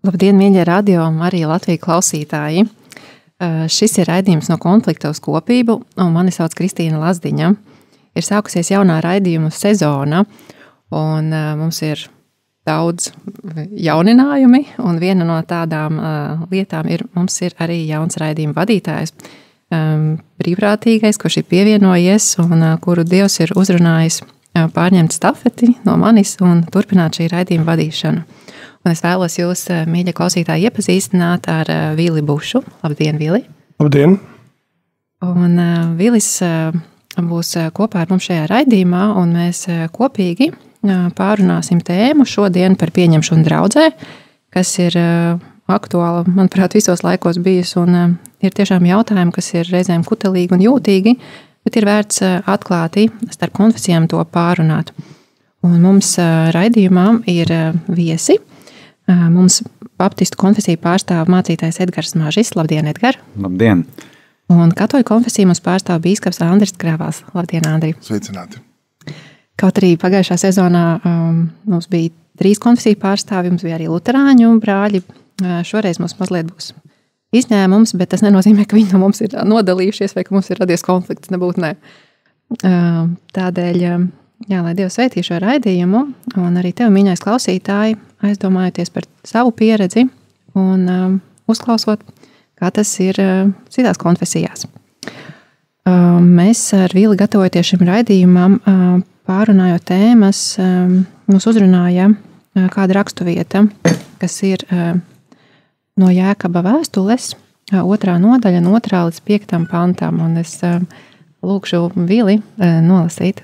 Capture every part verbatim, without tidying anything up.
Labdien, mīļie radio, arī Latvijas klausītāji. Šis ir raidījums No konflikta uz kopību, un mani sauc Kristīna Lazdiņa. Ir sākusies jaunā raidījuma sezona, un mums ir daudz jauninājumi, un viena no tādām lietām ir, mums ir arī jauns raidījuma vadītājs, brīvprātīgais, kurš ir pievienojies, un kuru Dievs ir uzrunājis pārņemt stafeti no manis un turpināt šī raidījuma vadīšanu. Un es vēlos jūs, mīļie klausītāji, iepazīstināt ar Vili Bušu. Labdien, Vili! Labdien! Un Vilis būs kopā ar mums šajā raidījumā, un mēs kopīgi pārunāsim tēmu šodien par pieņemšanu draudzē, kas ir aktuāla, manuprāt, visos laikos bijis, un ir tiešām jautājumi, kas ir reizēm kutelīgi un jūtīgi, bet ir vērts atklāti starp konfesijām to pārunāt. Un mums raidījumā ir viesi. Mums baptistu konfesiju pārstāv mācītājs Edgars Mažis. Labdien, Edgar! Labdien! Un katoļu konfesiju mums pārstāv bīskaps Andris Kravals. Labdien, Andri! Sveicināti! Kaut arī pagājušā sezonā um, mums bija trīs konfesiju pārstāvi, mums bija arī luterāņu brāļi. Šoreiz mums mazliet būs izņēmums, bet tas nenozīmē, ka viņi no mums ir nodalījušies vai ka mums ir radies konflikts, nebūtu nē. Uh, tādēļ, jā, lai Dievs sveitī šo raidījumu, un arī tev, mīļais klausītāji, aizdomājoties par savu pieredzi un um, uzklausot, kā tas ir uh, citās konfesijās. Uh, mēs ar Vili gatavojoties šim raidījumam, uh, pārunājot tēmas, um, mūs uzrunāja uh, kāda raksturvieta, kas ir uh, no Jēkaba vēstules, uh, otrā nodaļa, no otrā līdz piektam pantam, un es uh, lūkšu Vili uh, nolasīt.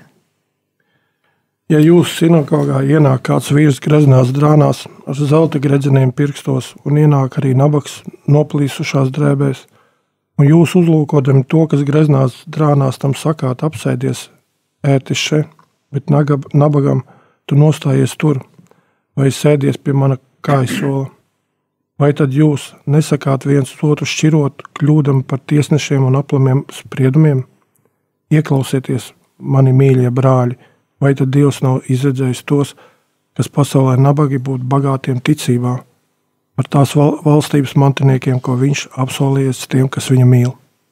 Ja jūsu sinagogā ienāk kāds vīrs greznās drānās ar zelta gredzeniem pirkstos un ienāk arī nabaks noplīsušās drēbēs, un jūs uzlūkodami to, kas greznās drānās, tam sakāt apsēdies ētis še, bet nagab, nabagam tu nostājies tur, vai sēdies pie mana kājasola. Vai tad jūs nesakāt viens otru šķirot, kļūdam par tiesnešiem un aplamiem spriedumiem? Ieklausieties, mani mīļie brāļi, vai tad Dievs nav izredzējis tos, kas pasaulē nabagi būt bagātiem ticībā, par tās valstības mantiniekiem, ko viņš apsolījies tiem, kas viņu mīl?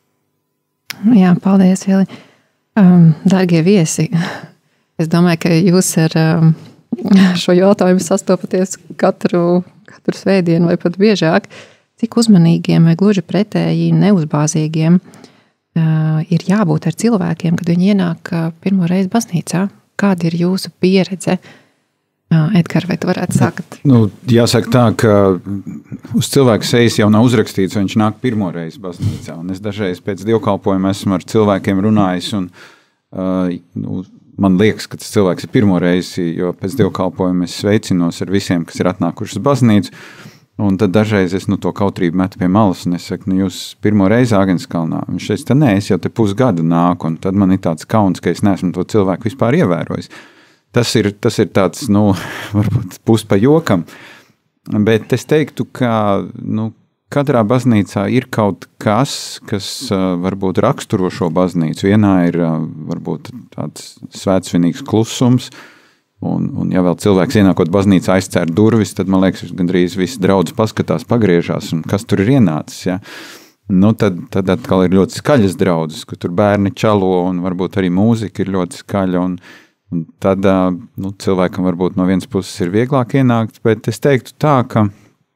Jā, paldies, Vili. Um, Dargie viesi, es domāju, ka jūs ar um, šo jautājumu sastopaties katru, katru svētdienu vai pat biežāk, cik uzmanīgiem vai gluži pretēji neuzbāzīgiem uh, ir jābūt ar cilvēkiem, kad viņi ienāk uh, pirmo reizi baznīcā. Kāda ir jūsu pieredze? Edgar, vai tu varētu sākt? Nu, jāsaka tā, ka uz cilvēku sejas jau nav uzrakstīts, viņš nāk pirmo reizi baznīcā. Un es dažreiz pēc dievkalpojuma esmu ar cilvēkiem runājis, un uh, nu, man liekas, ka tas cilvēks ir pirmo reizi, jo pēc dievkalpojuma es sveicinos ar visiem, kas ir atnākuši uz baznīcu. Un tad dažreiz es nu, to kautrību metu pie malas, un es saku, nu, jūs pirmo reizi Āgenskalnā. Viņš teica, nē, es jau te pusgadu nāku, un tad man ir tāds kauns, ka es neesmu to cilvēku vispār ievērojis. Tas ir, tas ir tāds, nu, varbūt pus pa jokam, bet es teiktu, ka, nu, katrā baznīcā ir kaut kas, kas uh, varbūt raksturo šo baznīcu. Vienā ir uh, varbūt tāds svētsvinīgs klusums, Un, un ja vēl cilvēks ienākot baznīcā aizcēr durvis, tad, man liekas, gandrīz visi draudz paskatās, pagriežās, un kas tur ir ienācis, ja? Nu, tad, tad atkal ir ļoti skaļas draudzes, ka tur bērni čalo, un varbūt arī mūzika ir ļoti skaļa, un, un tad nu, cilvēkam varbūt no vienas puses ir vieglāk ienākt, bet es teiktu tā, ka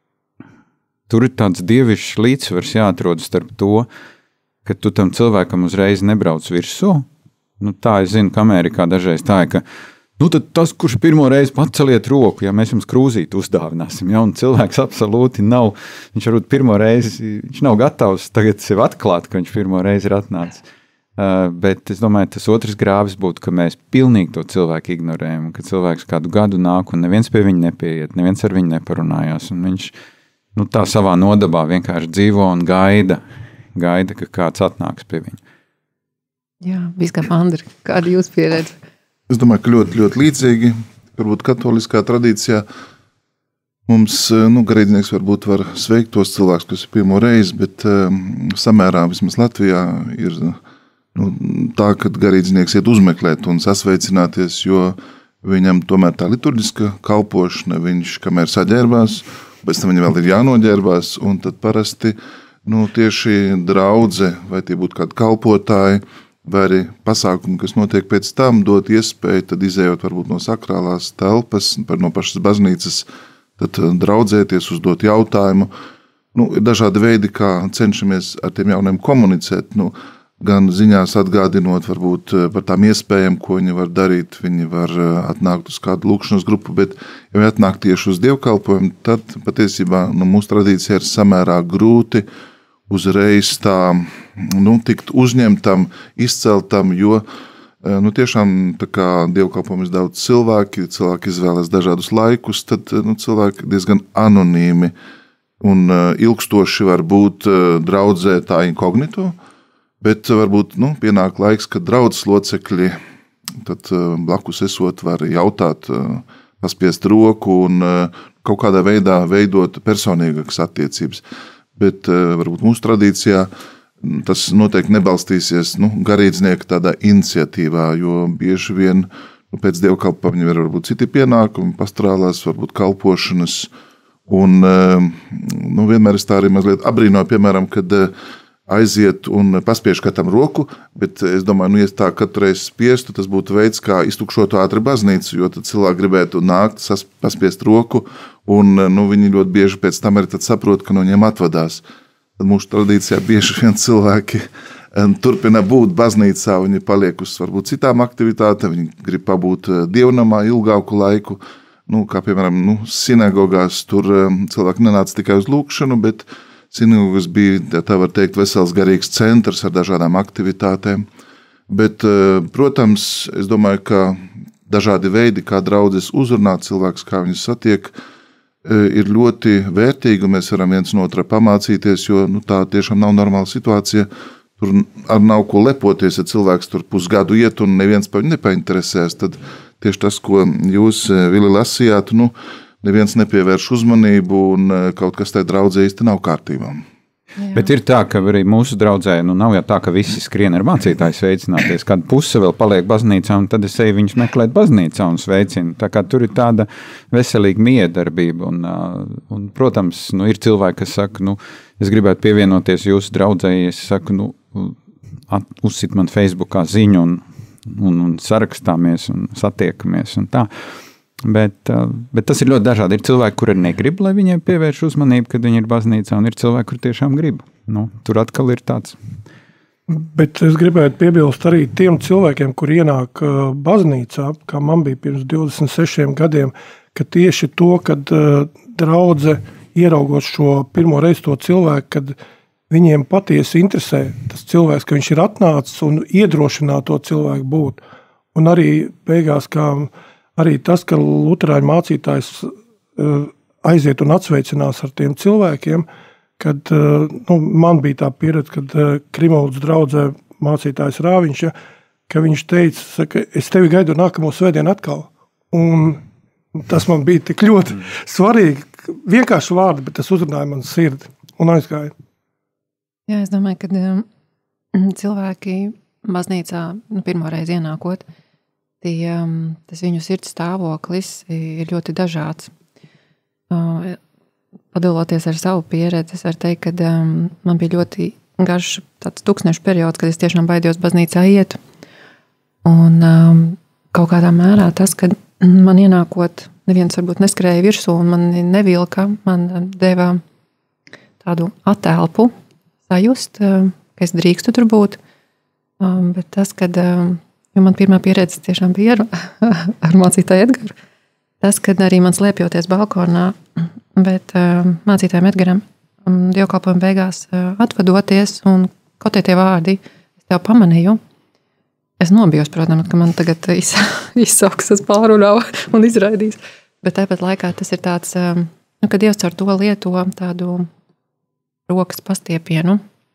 tur ir tāds dievišķs līdzsvars jāatrod starp to, ka tu tam cilvēkam uzreiz nebrauc virsū. Nu, tā es zinu, ka Amerikā dažreiz tā ir, ka nu, tad tas, kurš pirmo reizi paceliet roku, ja mēs jums krūzīti uzdāvināsim, ja, un cilvēks absolūti nav, viņš varbūt pirmo reizi, viņš nav gatavs tagad sev atklāt, ka viņš pirmo reizi ir atnācis. Uh, bet es domāju, tas otrs grāvis būtu, ka mēs pilnīgi to cilvēku ignorējam, ka cilvēks kādu gadu nāk un neviens pie viņa nepieiet, neviens ar viņu neparunājās, un viņš nu, tā savā nodabā vienkārši dzīvo un gaida, gaida, ka kāds atnāks pie viņa. Jā, bīskap Andri, kāda jūs pieredze? Es domāju, ka ļoti, ļoti līdzīgi, varbūt katoliskā tradīcijā mums, nu, garīdznieks varbūt var sveikt tos cilvēkus, kas ir pirmo reizi, bet um, samērā vismaz Latvijā ir nu, tā, ka garīdznieks iet uzmeklēt un sasveicināties, jo viņam tomēr tā liturģiska kalpošana, viņš kamēr saģērbās pēc tam viņam vēl ir jānoģērbās, un tad parasti nu, tieši draudze, vai tie būtu kādi kalpotāji, vai arī pasākumi, kas notiek pēc tam, dot iespēju, tad izējot varbūt no sakrālās telpas, par no pašas baznīcas, tad draudzēties, uzdot jautājumu. Nu, ir dažādi veidi, kā cenšamies ar tiem jauniem komunicēt, nu, gan ziņās atgādinot varbūt par tām iespējām, ko viņi var darīt, viņi var atnākt uz kādu lūkšanas grupu, bet ja viņi atnāk tieši uz dievkalpojumu, tad patiesībā nu, mūsu tradīcija ir samērā grūti uzreiz tā, nu, tikt uzņemtam, izceltam, jo nu, tiešām tā kā dievkalpojums daudz cilvēki, cilvēki izvēlas dažādus laikus, tad nu, cilvēki diezgan anonīmi un ilgstoši var būt draudzē tā inkognito, bet varbūt nu, pienāk laiks, kad draudzes locekļi, tad blakus esot var jautāt, paspiest roku un kaut kādā veidā veidot personīgākas attiecības. Bet varbūt mūsu tradīcijā tas noteikti nebalstīsies nu, garīdznieka tādā iniciatīvā, jo bieži vien nu, pēc dievkalpojuma ir varbūt citi pienākumi, pastorālās, varbūt kalpošanas, un nu, vienmēr es tā arī mazliet abrīnoju, piemēram, kad aiziet un paspiež katram roku, bet es domāju, nu, ja tā katru reizi spiestu, tas būtu veids, kā iztukšot ātri baznīcu, jo tad cilvēki gribētu nākt, paspiest roku, un nu, viņi ļoti bieži pēc tam arī tad saprot, ka no viņiem atvadās. Tad mūsu tradīcijā bieži vien cilvēki turpina būt baznīcā, viņi paliek uz varbūt citām aktivitātēm, viņi grib pabūt dievnamā ilgāku laiku, nu, kā piemēram nu, sinagogās, tur cilvēki nenāca tikai uz lūkšanu, bet sinagogas bija, tā var teikt, vesels garīgs centrs ar dažādām aktivitātēm, bet, protams, es domāju, ka dažādi veidi, kā draudzes uzrunāt cilvēkus, kā viņus satiek, ir ļoti vērtīgi, un mēs varam viens no otra pamācīties, jo nu, tā tiešām nav normāla situācija, tur nav ko lepoties, ja cilvēks tur pusgadu iet un neviens par viņu nepainteresēs, tad tieši tas, ko jūs, Vili, lasījāt, nu, neviens nepievērš uzmanību un kaut kas tai draudzē īsti nav kārtībā. Jā. Bet ir tā, ka arī mūsu draudzē, nu nav jau tā, ka visi skrien ar mācītāju sveicināties, kāda puse vēl paliek baznīcā un tad es eju viņus meklēt baznīcā un sveicinu. Tā kā tur ir tāda veselīga miedarbība un, un protams, nu ir cilvēki, kas saka, nu, es gribētu pievienoties jūsu draudzē, es saku, nu, at, uzsit man Facebookā ziņu un, un, un sarakstāmies un satiekamies un tā. Bet, bet tas ir ļoti dažādi. Ir cilvēki, kuri negrib, lai viņiem pievērš uzmanību, kad viņi ir baznīcā, un ir cilvēki, kuri tiešām grib. Nu, tur atkal ir tāds. Bet es gribētu piebilst arī tiem cilvēkiem, kuri ienāk baznīcā, kā man bija pirms divdesmit sešiem gadiem, ka tieši to, kad draudze ieraugot šo pirmo reizi to cilvēku, kad viņiem patiesi interesē tas cilvēks, ka viņš ir atnācis un iedrošināt to cilvēku būt. Un arī beigās, kā arī tas, ka luterāņu mācītājs aiziet un atsveicinās ar tiem cilvēkiem, kad nu, man bija tā pieredze, kad Krimovas draudzē mācītājs Rāviņš, ja, ka viņš teica, saka, es tevi gaidu nākamo svētdienu atkal. Un tas man bija tik ļoti svarīgi, vienkārši vārdi, bet tas uzrunāja man sirdi un aizgāja. Jā, es domāju, ka um, cilvēki baznīcā nu, pirmo reizi ienākot, tie, um, tas viņu sirds stāvoklis ir ļoti dažāds. Uh, padaloties ar savu pieredzi, es varu teikt, ka um, man bija ļoti garš tāds tūkstnešu periods, kad es tiešām baidījos baznīcā iet. Un um, kaut kādā mērā tas, kad man ienākot, neviens varbūt neskrēja virsū un man nevilka, man deva tādu attēlpu sajust, uh, ka es drīkstu tur būt. Um, bet tas, kad um, jo man pirmā pieredze tiešām bija ar, ar mācītāju Edgaru. Tas, kad arī man slēpjoties balkonā, bet uh, mācītājiem Edgaram um, dievkalpojuma beigās uh, atvadoties un kaut tie vārdi, es tev pamanīju. Es nobijos, protams, ka man tagad iz, izsauks uz pārunā un izraidīs. Bet tāpat laikā tas ir tāds, um, nu, ka Dievs ar to lieto tādu rokas pastiepienu.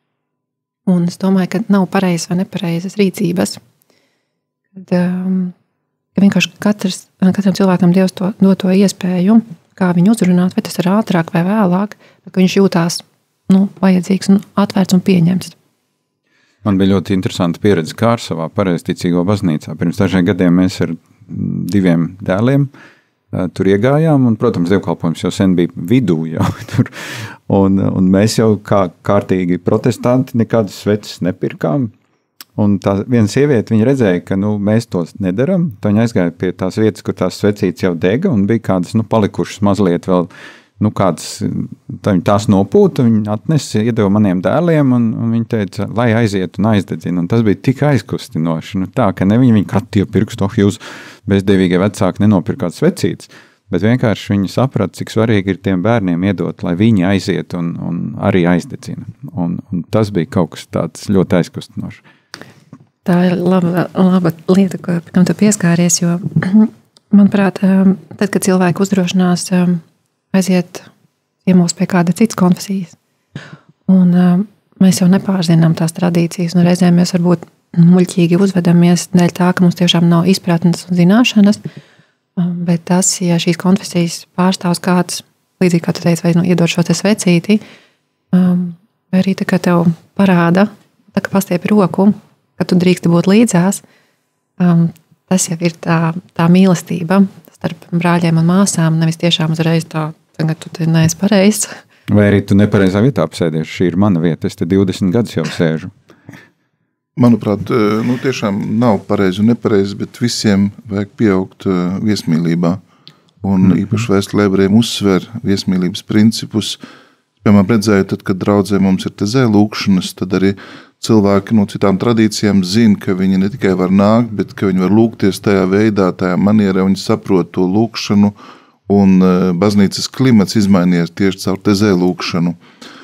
Un es domāju, ka nav pareizas vai nepareizas rīcības. Kad, um, ka vienkārši katrs, katram cilvēkam Dievs to, dod to iespēju, kā viņu uzrunāt, vai tas ir ātrāk vai vēlāk, bet ka viņš jūtās nu, vajadzīgs un atvērts un pieņemts. Man bija ļoti interesanta pieredze Kārsavā pareizticīgo baznīcā. Pirms dažiem gadiem mēs ar diviem dēliem tur iegājām, un, protams, dievkalpojums jau sen bija vidū jau tur, un, un mēs jau kā kārtīgi protestanti nekādas sveces nepirkām, un tā viena sieviete, viņa redzēja, ka, nu, mēs tos nedaram, tā viņa aizgāja pie tās vietas, kur tās svecītes jau dega, un bija kādas, nu, palikušas mazliet vēl, nu, kādas, tā viņa tās nopūta, viņa atnesa, iedeva maniem dēliem, un, un viņa teica, lai aiziet un aizdedzina, un tas bija tik aizkustinoši, nu, tā, ka ne viņi, viņi kratīja pirkstu, oh, jūs bezdevīgie vecāki nenopirkāt svecītes, bet vienkārši viņi saprata, cik svarīgi ir tiem bērniem iedot, lai viņi aiziet un, un arī aizdedzina, un, un tas bija kaut kas tāds ļoti aizkustinoši. Tā ir laba, laba lieta, ko, kam tu pieskāries, jo, manuprāt, tad, kad cilvēki uzdrošinās aiziet ciemos pie kāda citas konfesijas, un mēs jau nepārzinām tās tradīcijas, un reizēm mēs varbūt muļķīgi uzvedamies dēļ tā, ka mums tiešām nav izpratnes un zināšanas, bet tas, ja šīs konfesijas pārstāvs kāds, līdzīgi kā tu teici, vai nu, iedod šo te svecīti, vai arī tā kā tev parāda, tā kā pastiepi roku, ka tu drīksti būt līdzās, tas jau ir tā, tā mīlestība starp brāļiem un māsām, nevis tiešām uzreiz tā, tagad tu te neesi pareizs. Vai arī tu nepareizā vietā apsēdies, šī ir mana vieta, es te divdesmit gadus jau sēžu. Manuprāt, nu, tiešām nav pareizi un nepareizi, bet visiem vajag pieaugt viesmīlībā. Un mm-hmm. īpaši vēstulē ebrejiem uzsver viesmīlības principus. Piemēram, redzēju, tad, kad draudzē mums ir tezē lūkšanas, tad arī cilvēki no citām tradīcijām zina, ka viņi ne tikai var nākt, bet ka viņi var lūgties tajā veidā, tajā manierē, viņi saprot to lūkšanu, un baznīcas klimats izmainies tieši caur tezē lūkšanu.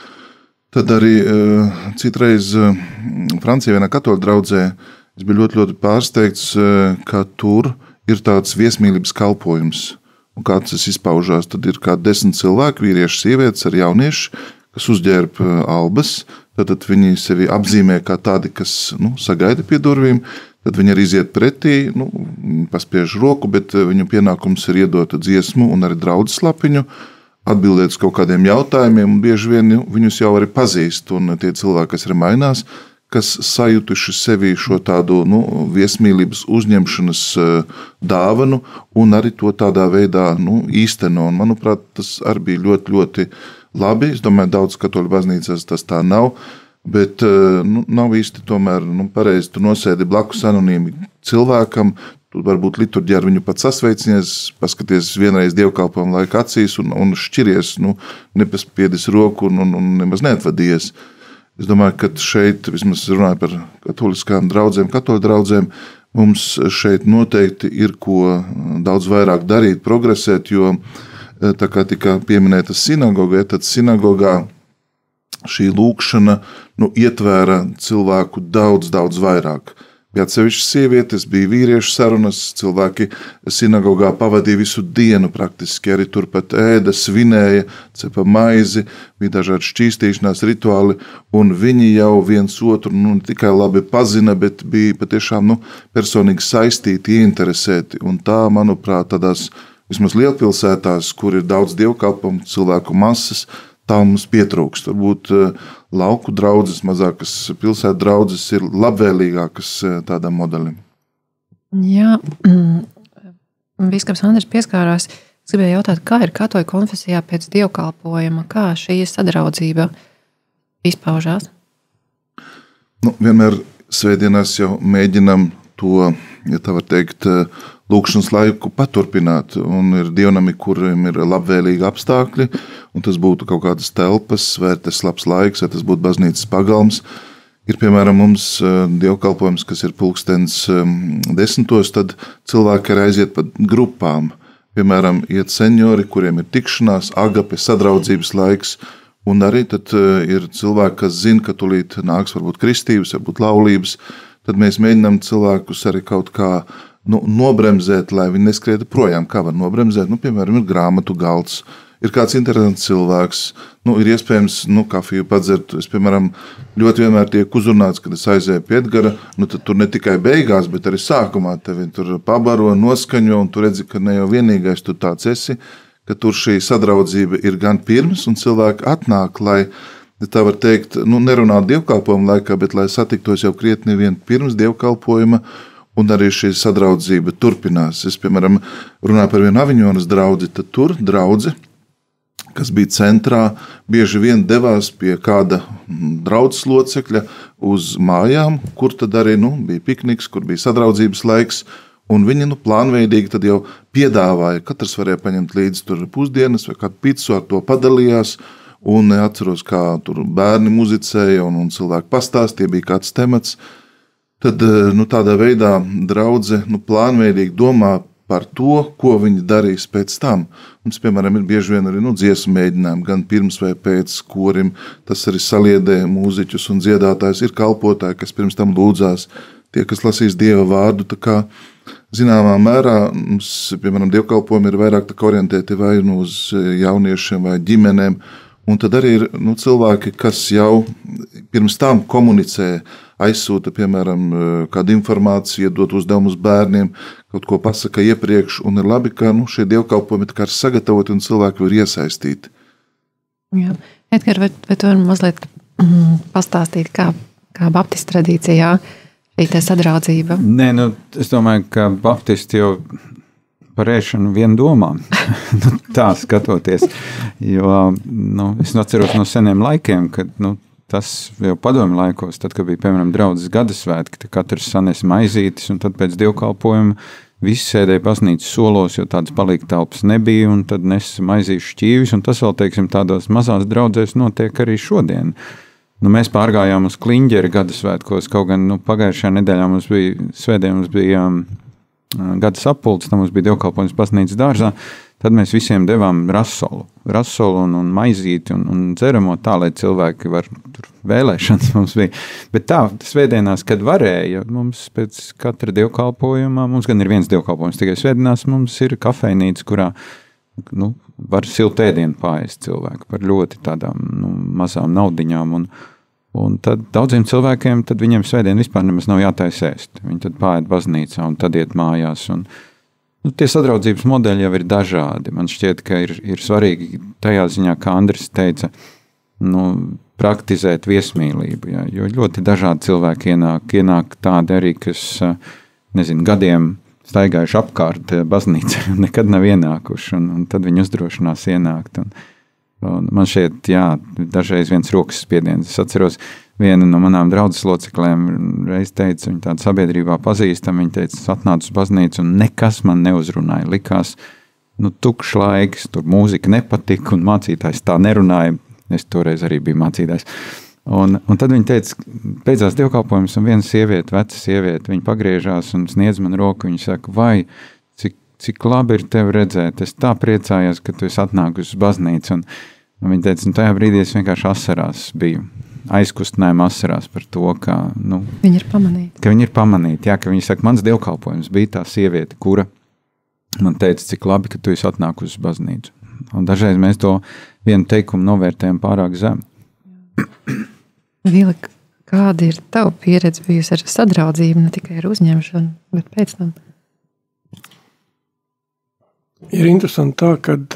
Tad arī uh, citreiz uh, Francijā vienā katoļu draudzē es biju ļoti, ļoti pārsteigts, uh, ka tur ir tāds viesmīlības kalpojums. Un kā tas izpaužās, tad ir kā desmit cilvēki, vīrieši, sievietes ar jaunieši, kas uzģērb uh, albas, tad viņi sevi apzīmē kā tādi, kas nu, sagaida pie durvīm, tad viņi arī iziet pretī, nu, paspiež roku, bet viņu pienākums ir iedot dziesmu un arī draudzes lapiņu, atbildēt uz kaut kādiem jautājumiem, un bieži vien viņus jau arī pazīst, un tie cilvēki, kas arī mainās, kas sajutuši sevi šo tādu nu, viesmīlības uzņemšanas dāvanu, un arī to tādā veidā nu, īsteno. Un, manuprāt, tas arī bija ļoti, ļoti labi. Es domāju, daudz katoļu baznīcās tas tā nav, bet nu, nav īsti tomēr nu, pareizi. Tu nosēdi blakus anonīmi cilvēkam, tu varbūt liturģijā ar viņu pat sasveicinies, paskaties vienreiz dievkalpojumu laika acīs un, un šķiries, nu, nepaspiedis roku un, un, un nemaz neatvadies. Es domāju, ka šeit, vismaz runāju par katoliskām draudzēm, katoļu draudzēm, mums šeit noteikti ir ko daudz vairāk darīt, progresēt, jo tā kā tika pieminēta sinagoga, tad sinagogā šī lūkšana nu, ietvēra cilvēku daudz, daudz vairāk. Bija atsevišķas sievietes, bija vīriešu sarunas, cilvēki sinagogā pavadīja visu dienu praktiski, arī turpat ēda, svinēja, cepa maizi, bija dažādi šķīstīšanās rituāli, un viņi jau viens otru nu, ne tikai labi pazina, bet bija patiešām nu, personīgi saistīti, ieinteresēti, un tā, manuprāt, tādās vismaz lielpilsētās, kur ir daudz dievkalpojumu, cilvēku masas, tā mums pietrūkst. Varbūt lauku draudzes, mazākas pilsētu draudzes ir labvēlīgākas tādam modelim. Jā, bīskaps Andris pieskārās. Es gribēju jautāt, kā ir katoļu konfesijā pēc dievkalpojuma, kā šī sadraudzība izpaužās? Nu, vienmēr svētdienās jau mēģinam to, ja tā var teikt, lūkšanas laiku paturpināt, un ir dievnami, kuriem ir labvēlīgi apstākļi, un tas būtu kaut kādas telpas, vai tas labs laiks, vai tas būtu baznīcas pagalms. Ir, piemēram, mums dievkalpojums, kas ir pulkstens desmitos, tad cilvēki arī aiziet pa grupām. Piemēram, iet seniori, kuriem ir tikšanās, agape, sadraudzības laiks, un arī tad ir cilvēki, kas zina, ka tulīt nāks varbūt kristības, varbūt laulības, tad mēs mēģinām cilvēkus arī kaut kā nu, nobremzēt, lai viņi neskrietu projām. Kā var nobremzēt? Nu, piemēram, ir grāmatu galds, ir kāds interesants cilvēks, nu, ir iespējams nu, kafiju padzert. Es, piemēram, ļoti vienmēr tiek uzrunāts, kad es aizēju pie Edgara, nu, tad tur ne tikai beigās, bet arī sākumā tevi tur pabaro, noskaņo, un tu redzi, ka ne jau vienīgais tu tāds esi, ka tur šī sadraudzība ir gan pirms, un cilvēki atnāk, lai, tā var teikt, nu, nerunāt dievkalpojuma laikā, bet lai satiktos jau krietni vien pirms dievkalpojuma, un arī šī sadraudzība turpinās. Es, piemēram, runāju par vienu Aviņonas draudzi, tad tur draudzi, kas bija centrā, bieži vien devās pie kāda draudzes locekļa uz mājām, kur tad arī nu, bija pikniks, kur bija sadraudzības laiks, un viņi nu, plānveidīgi tad jau piedāvāja, katrs varēja paņemt līdzi tur pusdienas vai kādu picu, ar to padalījās, un atceros, kā tur bērni muzicēja, un, un cilvēki pastāstīja, bija kāds temats. Tad nu, tādā veidā draudze nu, plānveidīgi domā par to, ko viņi darīs pēc tam. Mums, piemēram, ir bieži vien arī nu, dziesmu mēģinājumi, gan pirms vai pēc korim, tas arī saliedē mūziķus un dziedātājs, ir kalpotāji, kas pirms tam lūdzās, tie, kas lasīs Dieva vārdu, tā kā zināmā mērā mums, piemēram, dievkalpojumi ir vairāk tā kā orientēti vai nu uz jauniešiem vai ģimenēm, un tad arī ir nu, cilvēki, kas jau pirms tam komunicē, aizsūta, piemēram, kādu informāciju, iedot uzdevumus bērniem, kaut ko pasaka iepriekš, un ir labi, ka nu, šie dievkalpojumi ir sagatavoti un cilvēki var iesaistīt. Jā. Edgar, vai, vai tu vari mazliet mm, pastāstīt, kā, kā baptistu tradīcijā šī te sadraudzība? Nē, nu, es domāju, ka baptisti jau par ēšanu vien domā, nu, tā skatoties, jo nu, es atceros no seniem laikiem, kad nu, tas jau padomju laikos, tad, kad bija, piemēram, draudzes gadasvētki, tad katrs sanes maizītis, un tad pēc dievkalpojuma visi sēdēja baznīcas solos, jo tādas palīga telpas nebija, un tad nes maizīšu šķīvis, un tas vēl, teiksim, tādos mazās draudzēs notiek arī šodien. Nu, mēs pārgājām uz Kliņģeri gadasvētkos, kaut gan nu, pagājušajā nedēļā mums bija, svētdien mums bija um, gada sapulces, tam mums bija dievkalpojums baznīcas dārzā, tad mēs visiem devām rasolu, rasolu un, un maizīti un, un dzeramo tā, lai cilvēki var, tur vēlēšanas mums bija. Bet tā, svētdienās, kad varēja, mums pēc katra dievkalpojumā, mums gan ir viens dievkalpojums, tikai svētdienās mums ir kafejnīca, kurā nu, var siltu ēdienu paēst cilvēku par ļoti tādām nu, mazām naudiņām. Un, un tad daudziem cilvēkiem, tad viņiem svētdien vispār nemaz nav jātais ēst. Viņi tad paēd baznīcā un tad iet mājās un Nu, tie sadraudzības modeļi jau ir dažādi. Man šķiet, ka ir, ir svarīgi tajā ziņā, kā Andris teica, nu, praktizēt viesmīlību. Ja, jo ļoti dažādi cilvēki ienāk, ienāk tādi arī, kas, nezinu, gadiem staigājuši apkārt baznīcai un nekad nav ienākuši, un, un tad viņi uzdrošinās ienākt. Un, un man šķiet, jā, dažreiz viens rokas spiediens. Es atceros, viena no manām draudzes locekļiem reiz teica, viņa tāda sabiedrībā pazīstama, viņa teica, es atnācu uz baznīcu un nekas man neuzrunāja. Likās, nu, tukšs laiks, tur mūzika nepatika un mācītājs tā nerunāja. Es toreiz arī biju mācītājs. Un, un tad viņa teica, beidzās dievkalpojums un viena sieviete, veca sieviete, viņa pagriežās un sniedz man roku, viņa saka, vai, cik, cik labi ir tevi redzēt, es tā priecājos, ka tu esi atnākusi uz baznīcu. Un, un viņa teica, un tajā brīdī es vienkārši asarās biju. Aizkustinājuma asarās par to, ka, nu, viņi ir pamanīti. Ka viņi ir pamanīti, jā, ka viņi saka, mans dievkalpojums bija tā sieviete, kura man teica, cik labi, ka tu esi atnākusi uz baznīcu. Un dažreiz mēs to vienu teikumu novērtējam pārāk zem. Vila, kāda ir tava pieredze bijusi ar sadraudzību, ne tikai ar uzņemšanu, bet pēc tam? Ir interesanti tā, kad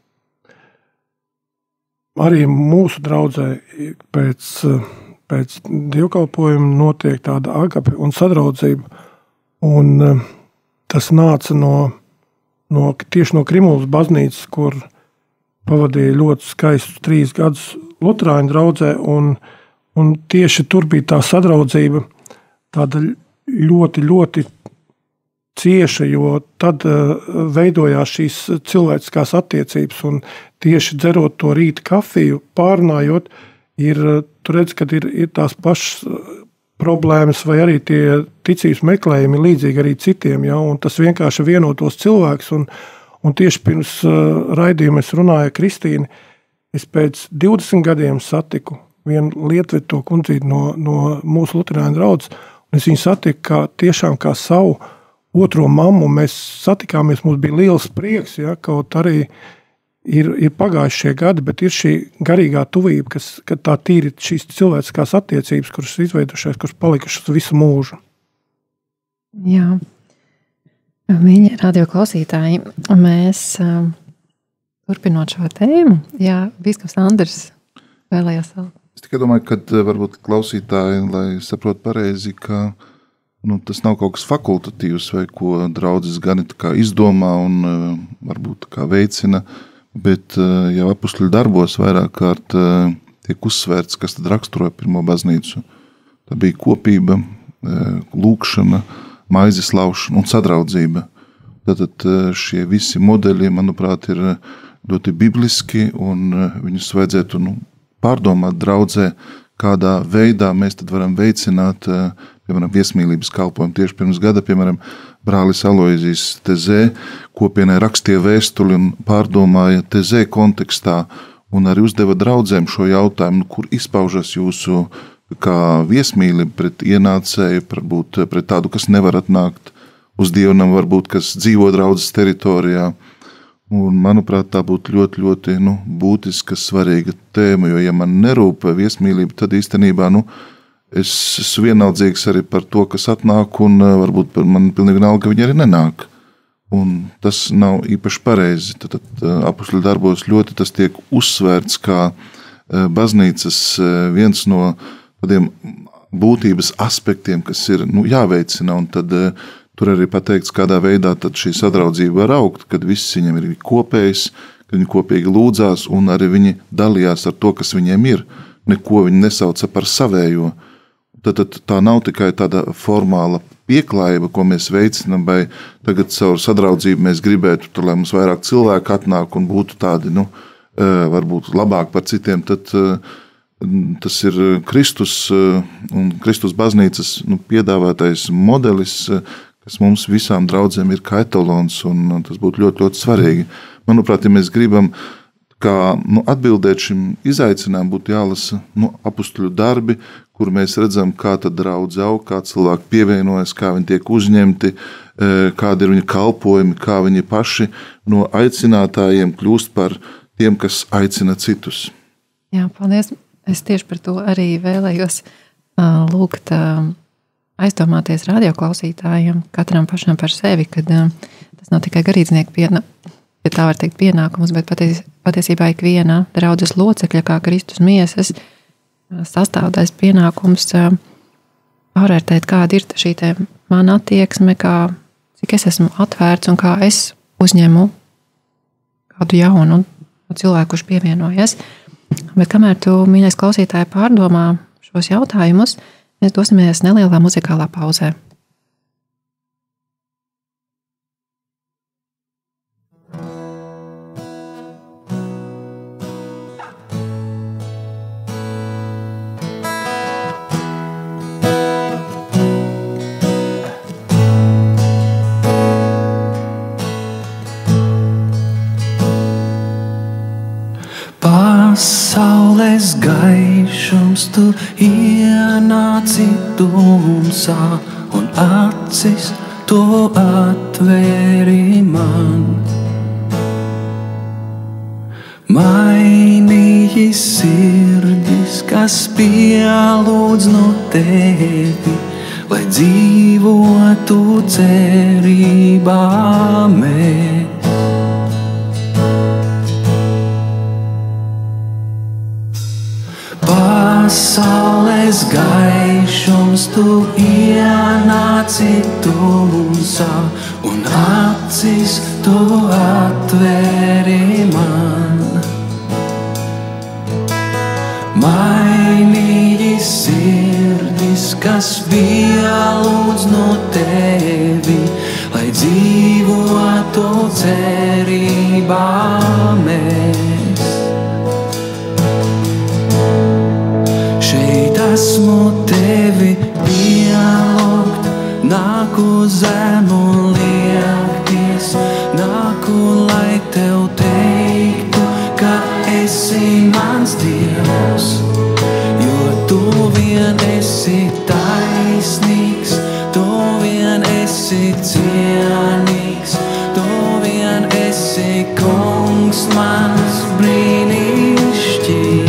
arī mūsu draudzē pēc, pēc dievkalpojuma notiek tāda agape un sadraudzība. Un tas nāca no, no, tieši no Krimulas baznīcas, kur pavadīja ļoti skaistus trīs gadus luterāņu draudzē. Un, un tieši tur bija tā sadraudzība tāda ļoti, ļoti cieša, jo tad uh, veidojās šīs cilvēciskās attiecības, un tieši dzerot to rīta kafiju, pārunājot, ir, tu redz, kad ir, ir tās pašas problēmas, vai arī tie ticības meklējumi līdzīgi arī citiem, ja, un tas vienkārši vieno tos cilvēkus, un, un tieši pirms uh, raidījuma es runāju Kristīni, es pēc divdesmit gadiem satiku vienu lietuvieto kundzīti no, no mūsu luterāņu draudzes, un es viņu satiku kā, tiešām kā savu otro mammu, mēs satikāmies, mums bija liels prieks, ja, kaut arī ir, ir pagājuši šie gadi, bet ir šī garīgā tuvība, kas, kad tā tīri šīs cilvēciskās attiecības, kuras izveidošās, kuras palikušas visu mūžu. Jā. Viņi radio klausītāji, mēs um, turpinot šo tēmu, jā, bīskaps Andris vēlējās vēl. Es tikai domāju, ka varbūt klausītāji, lai saprot pareizi, ka nu, tas nav kaut kas fakultatīvs, vai ko draudzes gan izdomā un varbūt kā veicina, bet jau apustuļu darbos vairāk kārt tiek uzsvērts, kas tad raksturoja pirmo baznīcu. Tā bija kopība, lūkšana, maizes laušana un sadraudzība. Tātad šie visi modeļi, manuprāt, ir ļoti bibliski un viņus vajadzētu nu, pārdomāt draudzē, kādā veidā mēs tad varam veicināt, piemēram, viesmīlības kalpojumu. Tieši pirms gada, piemēram, brālis Aloizijs Tezē kopienai rakstīja vēstuli un pārdomāja Tezē kontekstā un arī uzdeva draudzēm šo jautājumu, kur izpaužas jūsu kā viesmīlība pret ienācēju, varbūt pret tādu, kas nevar atnākt uz dievnam, varbūt, kas dzīvo draudzes teritorijā. Un, manuprāt, tā būtu ļoti, ļoti nu, būtiska, svarīga tēma, jo, ja man nerūp viesmīlība, tad īstenībā nu, es esmu vienaldzīgs arī par to, kas atnāk, un varbūt par man pilnīgi vienalga, ka viņi arī nenāk. Un tas nav īpaši pareizi. Tad, tad apustuļu darbos ļoti tas tiek uzsvērts kā baznīcas viens no tādiem būtības aspektiem, kas ir nu, jāveicina, un tad tur arī pateikts, kādā veidā tad šī sadraudzība var augt, kad viss viņam ir kopējs, kad viņi kopīgi lūdzās un arī viņi dalījās ar to, kas viņiem ir. Neko viņi nesauca par savējo. Tad, tad tā nav tikai tāda formāla pieklājība, ko mēs veicinām, vai tagad caur sadraudzību mēs gribētu, tad, lai mums vairāk cilvēku atnāk un būtu tādi, nu, varbūt labāk par citiem, tad tas ir Kristus un Kristus baznīcas nu, piedāvātais modelis, kas mums visām draudzēm ir kā etalons, un tas būtu ļoti, ļoti svarīgi. Manuprāt, ja mēs gribam kā, nu, atbildēt šim izaicinājumam, būtu jālasa nu, apustuļu darbi, kur mēs redzam, kā tad draudze aug, kā cilvēki pievienojas, kā viņi tiek uzņemti, kādi ir viņa kalpojumi, kā viņi paši no aicinātājiem kļūst par tiem, kas aicina citus. Jā, paldies. Es tieši par to arī vēlējos uh, lūgt uh, aizdomāties radioklausītājiem, katram pašam par sevi, kad uh, tas nav tikai garīdznieku piena, ja tā var teikt pienākums, bet paties, patiesībā ikviena draudzes locekļa, kā Kristus miesas, uh, sastāvdaļas pienākums uh, pārvērtēt, kāda ir šī te mana attieksme, kā, cik es esmu atvērts un kā es uzņemu kādu jaunu cilvēku, kurš pievienojas. Bet kamēr tu, mīļais klausītāji, pārdomā šos jautājumus, mēs dosimies nelielā muzikālā pauzē. Pasaules gaišums, tu ienāci tumsā, un acis tu atvēri man. Mainīji sirdis, kas pielūdz no tevi, lai dzīvotu cerībā mēs. Pasaules gaišums, tu ienāci tumsā, un acis tu atvēri man. Mainīji sirdis, kas pielūdz no tevi, lai dzīvotu cerībā mēs. Esmu tevi pielūgt, nāku zemu liekties, nāku, lai tev teiktu, ka esi mans Dievs, jo tu vien esi taisnīgs, tu vien esi cienīgs, tu vien esi kungs mans brīnišķīgs.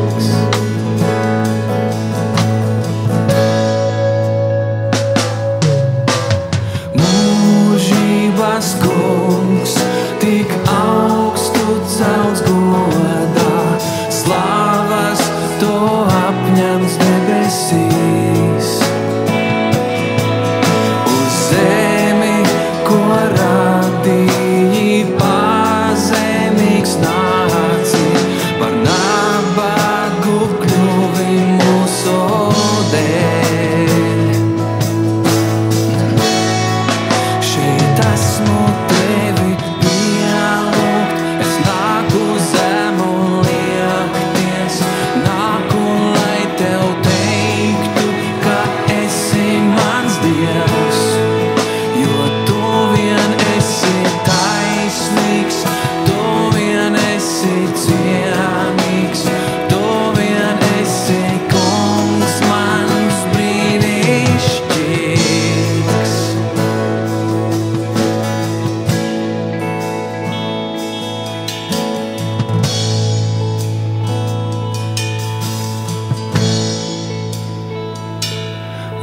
Kungs, tik augstu celts godā, slavas to apņems debesīs.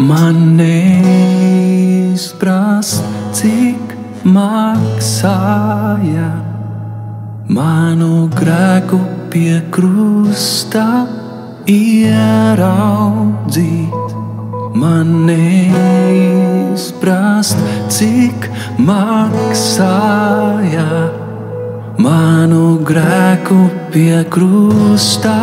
man neizprast, cik maksāja manu grēku pie krusta ieraudzīt. Man neizprast, cik maksāja manu grēku pie krusta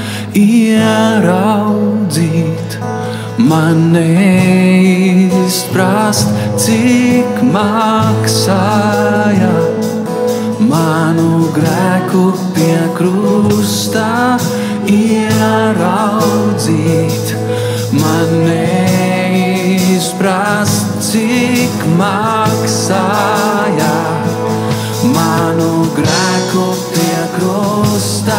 ieraudzīt. Man neizprast, cik maksāja manu grēku pie krusta ieraudzīt. Man neizprast, cik maksāja manu grēku pie krusta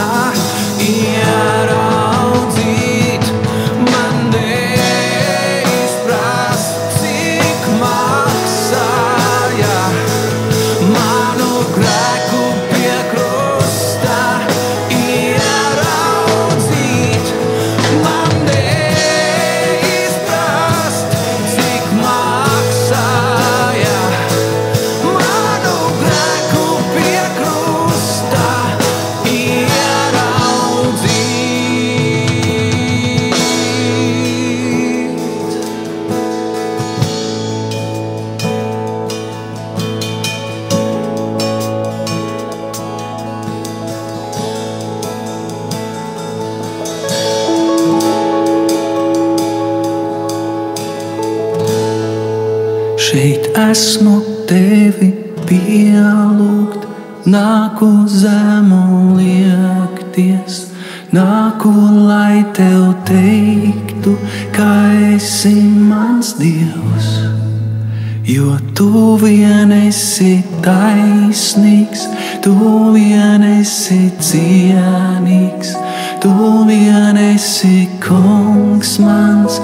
ieraudzīt. Man neizprast, cik maksāja manu grēku pie krusta ieraudzīt. Man neizprast, cik maksāja manu grēku pie krusta šeit esmu tevi pielūgt, nāku zemu liekties, nāku, lai tev teiktu, ka esi mans Dievs. Jo tu vien esi taisnīgs, tu vien esi cienīgs, tu vien esi kungs mans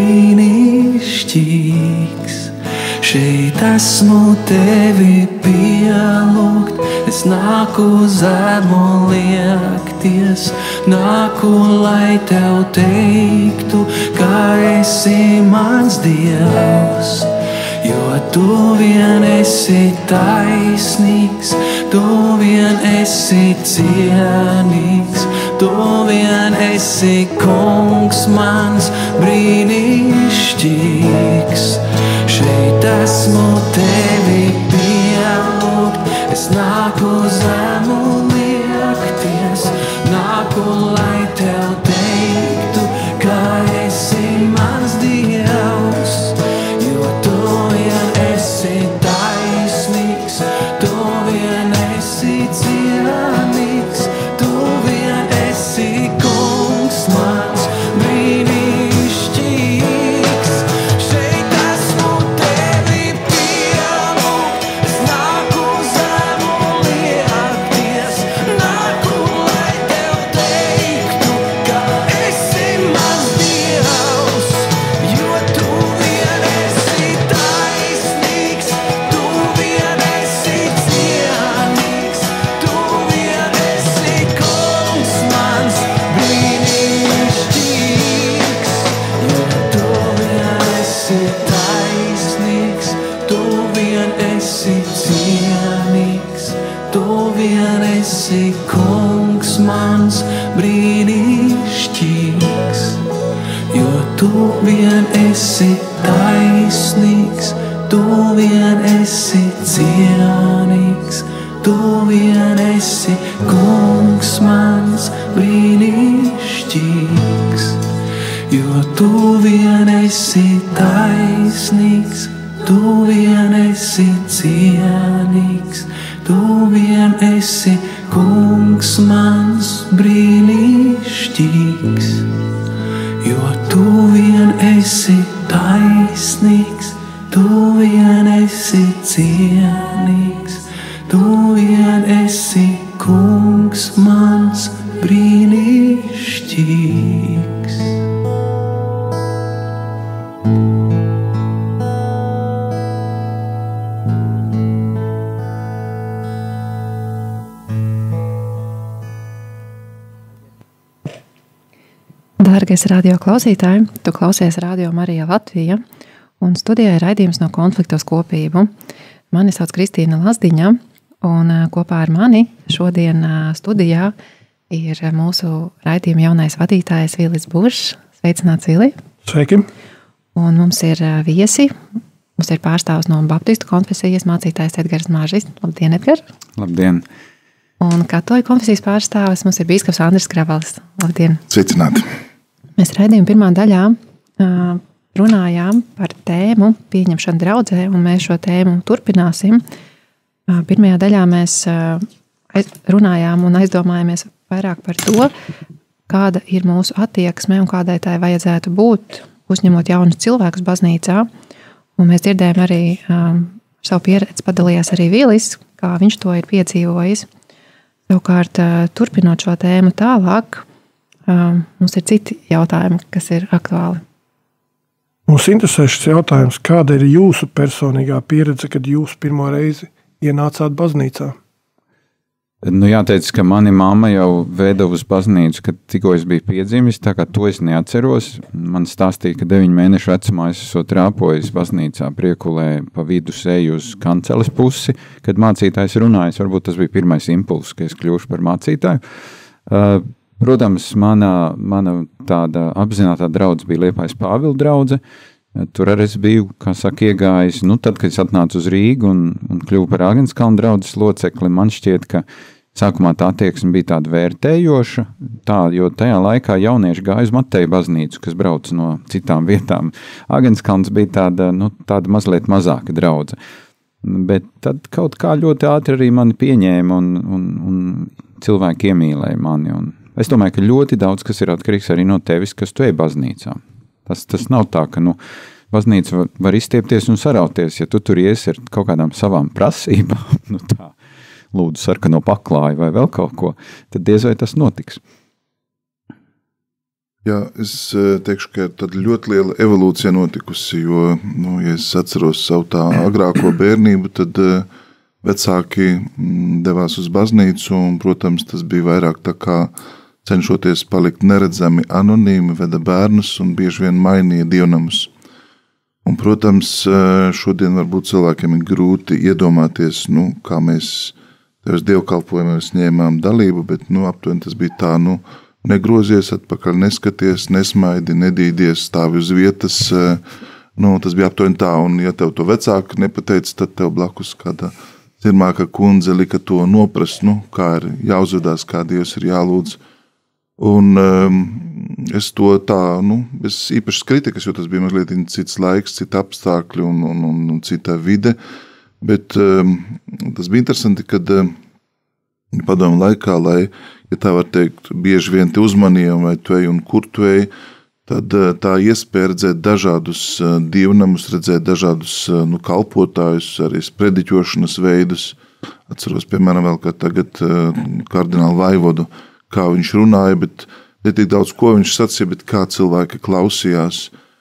brīnišķīgs. Šeit esmu tevi pielūgt, es nāku zemu liekties, nāku, lai tev teiktu, ka esi mans Dievs. Jo tu vien esi taisnīgs, tu vien esi cienīgs, tu vien esi kungs mans brīnišķīgs. Šeit esmu tevi pielūgt, es nāku zemu liekties, nāku, lai tev teiktu, ka esi mans Dievs. Jo tu vien esi taisnīgs, tu vien esi cienīgs, tu vien esi kungs mans brīnišķīgs. Šeit esmu tevi pielūgt, es nāku zemu liekties, nāku, lai tev teiktu, ka esi mans Dievs. Jo tu vien esi taisnīgs, tu vien esi cienīgs, tu vien esi kungs mans brīnišķīgs. Jo tu vien esi taisnīgs, tu vien esi cienīgs, tu vien esi kungs mans brīnišķīgs. Jo tu vien esi taisnīgs, tu vien esi cienīgs, tu vien esi kungs mans brīnišķīgs. Jo tu vien esi taisnīgs, tu vien esi cienīgs, tu vien esi kungs mans brīnišķīgs. Jo tu vien esi taisnīgs, tu vien esi cienīgs, tu vien esi kungs mans brīnišķīgs. Dārgais radio klausītāji, tu klausies Radio Marija Latvija, un studijā ir raidījums no Konfliktos kopību. Mani sauc Kristīna Lazdiņa, un kopā ar mani šodien studijā ir mūsu raidījuma jaunais vadītājs Vilis Buržs. Sveicināts, Vili! Sveiki! Un mums ir viesi, mums ir pārstāvs no Baptistu konfesijas mācītājs Edgars Māžis. Labdien, Edgar! Labdien! Un katoļu konfesijas pārstāvis mums ir bīskaps Andris Kravals. Labdien! Sveicināti! Mēs raidījuma pirmā daļā uh, runājām par tēmu pieņemšanu draudzē, un mēs šo tēmu turpināsim. Uh, pirmajā daļā mēs uh, aiz, runājām un aizdomājāmies vairāk par to, kāda ir mūsu attieksme un kādai tai vajadzētu būt, uzņemot jaunus cilvēkus baznīcā. Un mēs dzirdējām arī um, savu pieredzi, padalījās arī Vilis, kā viņš to ir piedzīvojis. Savukārt, turpinot šo tēmu tālāk, mums ir citi jautājumi, kas ir aktuāli. Mums interesē šis jautājums, kāda ir jūsu personīgā pieredze, kad jūs pirmo reizi ienācāt baznīcā? Nu, jāteic, ka mani mamma jau veda uz baznīcu, kad tikko es biju piedzimis, tā kā to es neatceros. Man stāstīja, ka deviņu mēnešu vecumā es esmu trāpojis baznīcā Priekulē pa vidu eju uz kanceles pusi, kad mācītājs runājas. Varbūt tas bija pirmais impulss, ka es kļūšu par mācītāju. Protams, mana, mana tāda apzinātā draudze bija Liepājas Pāvila draudze. Tur arī es biju, kā saka, iegājis. Nu, tad, kad es atnācu uz Rīgu un, un kļuvu par Āgenskalna draudzes locekli, man šķiet, ka sākumā tā attieksme bija tāda vērtējoša, tā, jo tajā laikā jaunieši gāja uz Mateja baznīcu, kas brauca no citām vietām. Āgenskalns bija tāda, nu, tāda mazliet mazāka draudze. Bet tad kaut kā ļoti ātri arī mani pieņēma un, un, un cilvēki iemīlēja mani. Un es domāju, ka ļoti daudz, kas ir atkarīgs arī no tevis, kas tu ej baznīcā. Tas, tas nav tā, ka nu, baznīca var, var izstiepties un sarauties, ja tu tur iesi ar kaut kādām savām prasībām, nu tā, lūdzu sarkano paklāju vai vēl kaut ko, tad diez vai tas notiks. Jā, es teikšu, ka tad ļoti liela evolūcija notikusi, jo, nu, ja es atceros savu tā agrāko bērnību, tad vecāki devās uz baznīcu un, protams, tas bija vairāk tā kā cenšoties palikt neredzami, anonīmi, veda bērnus un bieži vien mainīja dievnamus. Un, protams, šodien varbūt cilvēkiem ir grūti iedomāties, nu, kā mēs tevis dievkalpojumos ņēmām dalību, bet, nu, aptuveni tas bija tā, nu, negrozies atpakaļ, neskaties, nesmaidi, nedīdies, stāvi uz vietas, nu, tas bija aptuveni tā, un ja tev to vecāki nepateica, tad tev blakus kāda dzirmāka kundze lika to noprast, nu, kā ir jāuzvedās, kā Dievs ir jālūdz. Un um, es to tā, nu, bez īpašas kritikas, jo tas bija mazliet cits laiks, cita apstākļi un, un, un, un cita vide, bet um, tas bija interesanti, kad um, padomu laikā, lai, ja tā var teikt, bieži vien te uzmanīja, vai tu ej un kur tu ej, tad uh, tā iespēja redzēt dažādus uh, dievnamus, redzēt dažādus uh, nu, kalpotājus, arī sprediķošanas veidus. Atceros, piemēram, vēl kā tagad uh, kardinālu Vaivodu, kā viņš runāja, bet ne tik daudz, ko viņš sacīja, bet kā cilvēki klausījās,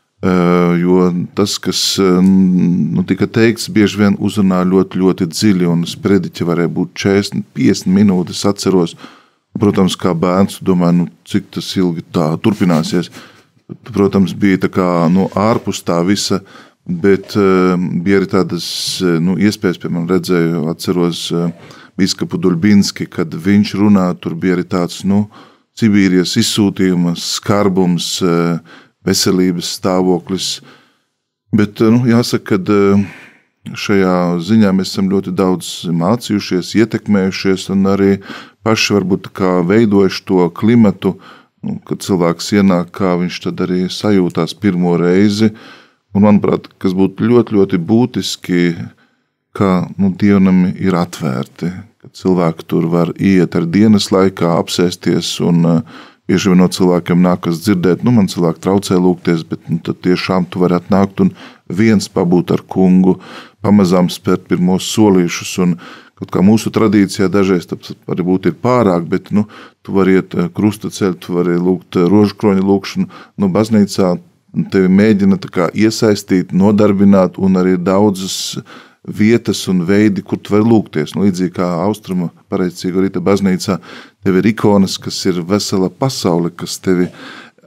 jo tas, kas nu, tika teikts, bieži vien uzrunā ļoti, ļoti dziļi, un sprediķi varēja būt četrdesmit, piecdesmit minūtes, atceros, protams, kā bērns, domāju, nu, cik tas ilgi tā turpināsies. Protams, bija tā kā, nu, ārpus tā visa, bet bija arī tādas, nu, iespējas, piemēram, redzēju, atceros, Bīskapu Duļbinski, kad viņš runā, tur bija arī tāds, nu, Sibīrijas izsūtījums, skarbums, veselības stāvoklis. Bet, nu, jāsaka, ka šajā ziņā mēs esam ļoti daudz mācījušies, ietekmējušies un arī paši varbūt kā veidojuši to klimatu, nu, kad cilvēks ienāk, kā viņš tad arī sajūtās pirmo reizi. Un, manuprāt, kas būtu ļoti, ļoti būtiski, ka, nu, dievnami ir atvērti, ka cilvēki tur var iet ar dienas laikā, apsēsties un uh, bieži vien no cilvēkiem nākas dzirdēt, nu, man cilvēki traucē lūgties, bet nu, tad tiešām tu vari atnākt un viens pabūt ar kungu, pamazām spērt pirmos solīšus un kaut kā mūsu tradīcijā dažreiz varbūt ir pārāk, bet, nu, tu vari iet krusta ceļu, tu vari lūgt rožkroņa lūgšanu, nu, baznīcā tevi mēģina tā kā iesaistīt, nodarbināt un arī daudzas vietas un veidi, kur tu vari lūgties. Nu, līdzīgi kā Austruma pareizcīga rīta baznīcā, tev ir ikonas, kas ir vesela pasaule, kas tevi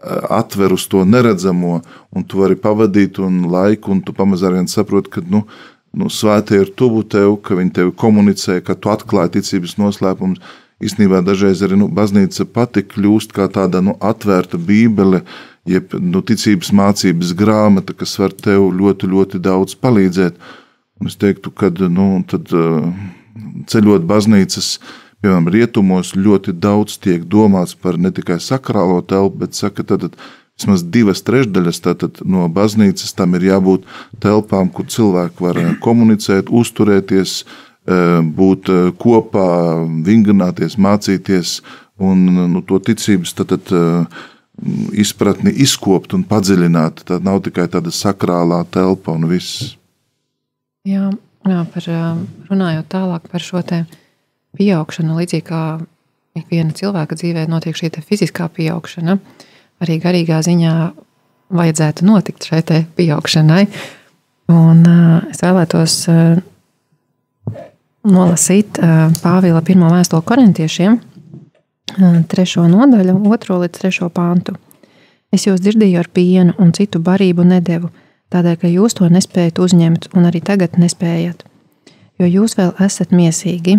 atver uz to neredzamo, un tu vari pavadīt un laiku, un tu pamazām vien saproti, ka nu, nu, svētie ir tuvu tev, ka viņi tevi komunicē, ka tu atklāji ticības noslēpumus. Īstenībā dažreiz arī nu, baznīca pati kļūst kā tāda nu, atvērta bībele, jeb nu, ticības mācības grāmata, kas var tev ļoti, ļoti daudz palīdzēt. Un es teiktu, ka nu, tad, ceļot baznīcas, piemēram, rietumos ļoti daudz tiek domāts par ne tikai sakrālo telpu, bet saka, tad vismaz divas trešdaļas tātad, no baznīcas tam ir jābūt telpām, kur cilvēki var komunicēt, uzturēties, būt kopā, vingrināties, mācīties un nu, to ticības tātad, izpratni izkopt un padziļināt. Tā nav tikai tāda sakrālā telpa un viss. Jā, jā par, runājot tālāk par šo te pieaugšanu, līdzīgi kā ikviena cilvēka dzīvē notiek šī te fiziskā pieaugšana, arī garīgā ziņā vajadzētu notikt šai te pieaugšanai. Un es vēlētos nolasīt Pāvila pirmo vēstuli korintiešiem, trešo nodaļu, otro līdz trešo pantu. Es jūs dzirdēju ar pienu un citu barību nedevu, tādēļ, ka jūs to nespējat uzņemt un arī tagad nespējat, jo jūs vēl esat miesīgi.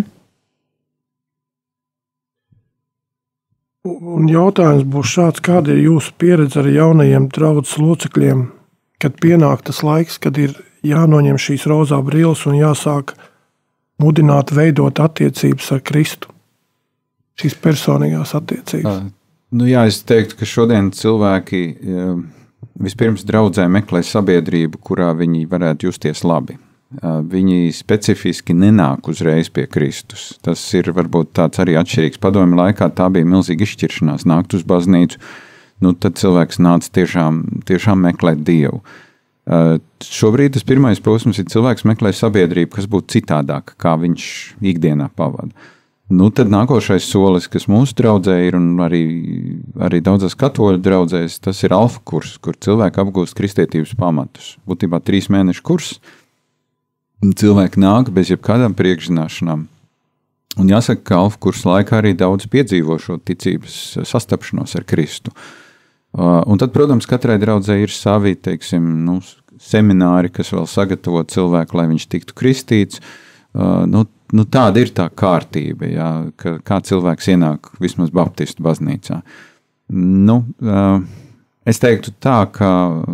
Un jautājums būs šāds, kāda ir jūsu pieredze ar jaunajiem draudzes locekļiem, kad pienāk tas laiks, kad ir jānoņem šīs rozā brilles un jāsāk mudināt veidot attiecības ar Kristu, šīs personīgās attiecības? Nu jā, es teiktu, ka šodien cilvēki vispirms draudzē meklē sabiedrību, kurā viņi varētu justies labi. Viņi specifiski nenāk uzreiz pie Kristus. Tas ir varbūt tāds arī atšķirīgs. Padomju laikā tā bija milzīga izšķiršanās nākt uz baznīcu. Nu, tad cilvēks nāca tiešām, tiešām meklēt Dievu. Uh, šobrīd tas pirmais posms ir cilvēks meklē sabiedrību, kas būtu citādāka, kā viņš ikdienā pavada. Nu, tad nākošais solis, kas mūsu draudzē ir un arī, arī daudzās katoļu draudzēs, tas ir alfa kurs, kur cilvēki apgūst kristietības pamatus. Būtībā trīs mēnešu kurs. Cilvēki nāk bez jebkādām priekšzināšanām. Un jāsaka, ka alfa kursa laikā arī daudz piedzīvo šo ticības sastapšanos ar Kristu. Un tad, protams, katrai draudzē ir savi, teiksim, nu, semināri, kas vēl sagatavo cilvēku, lai viņš tiktu kristīts. Nu, nu, tāda ir tā kārtība, jā, ka, kā cilvēks ienāk vismaz baptistu baznīcā. Nu, es teiktu tā, ka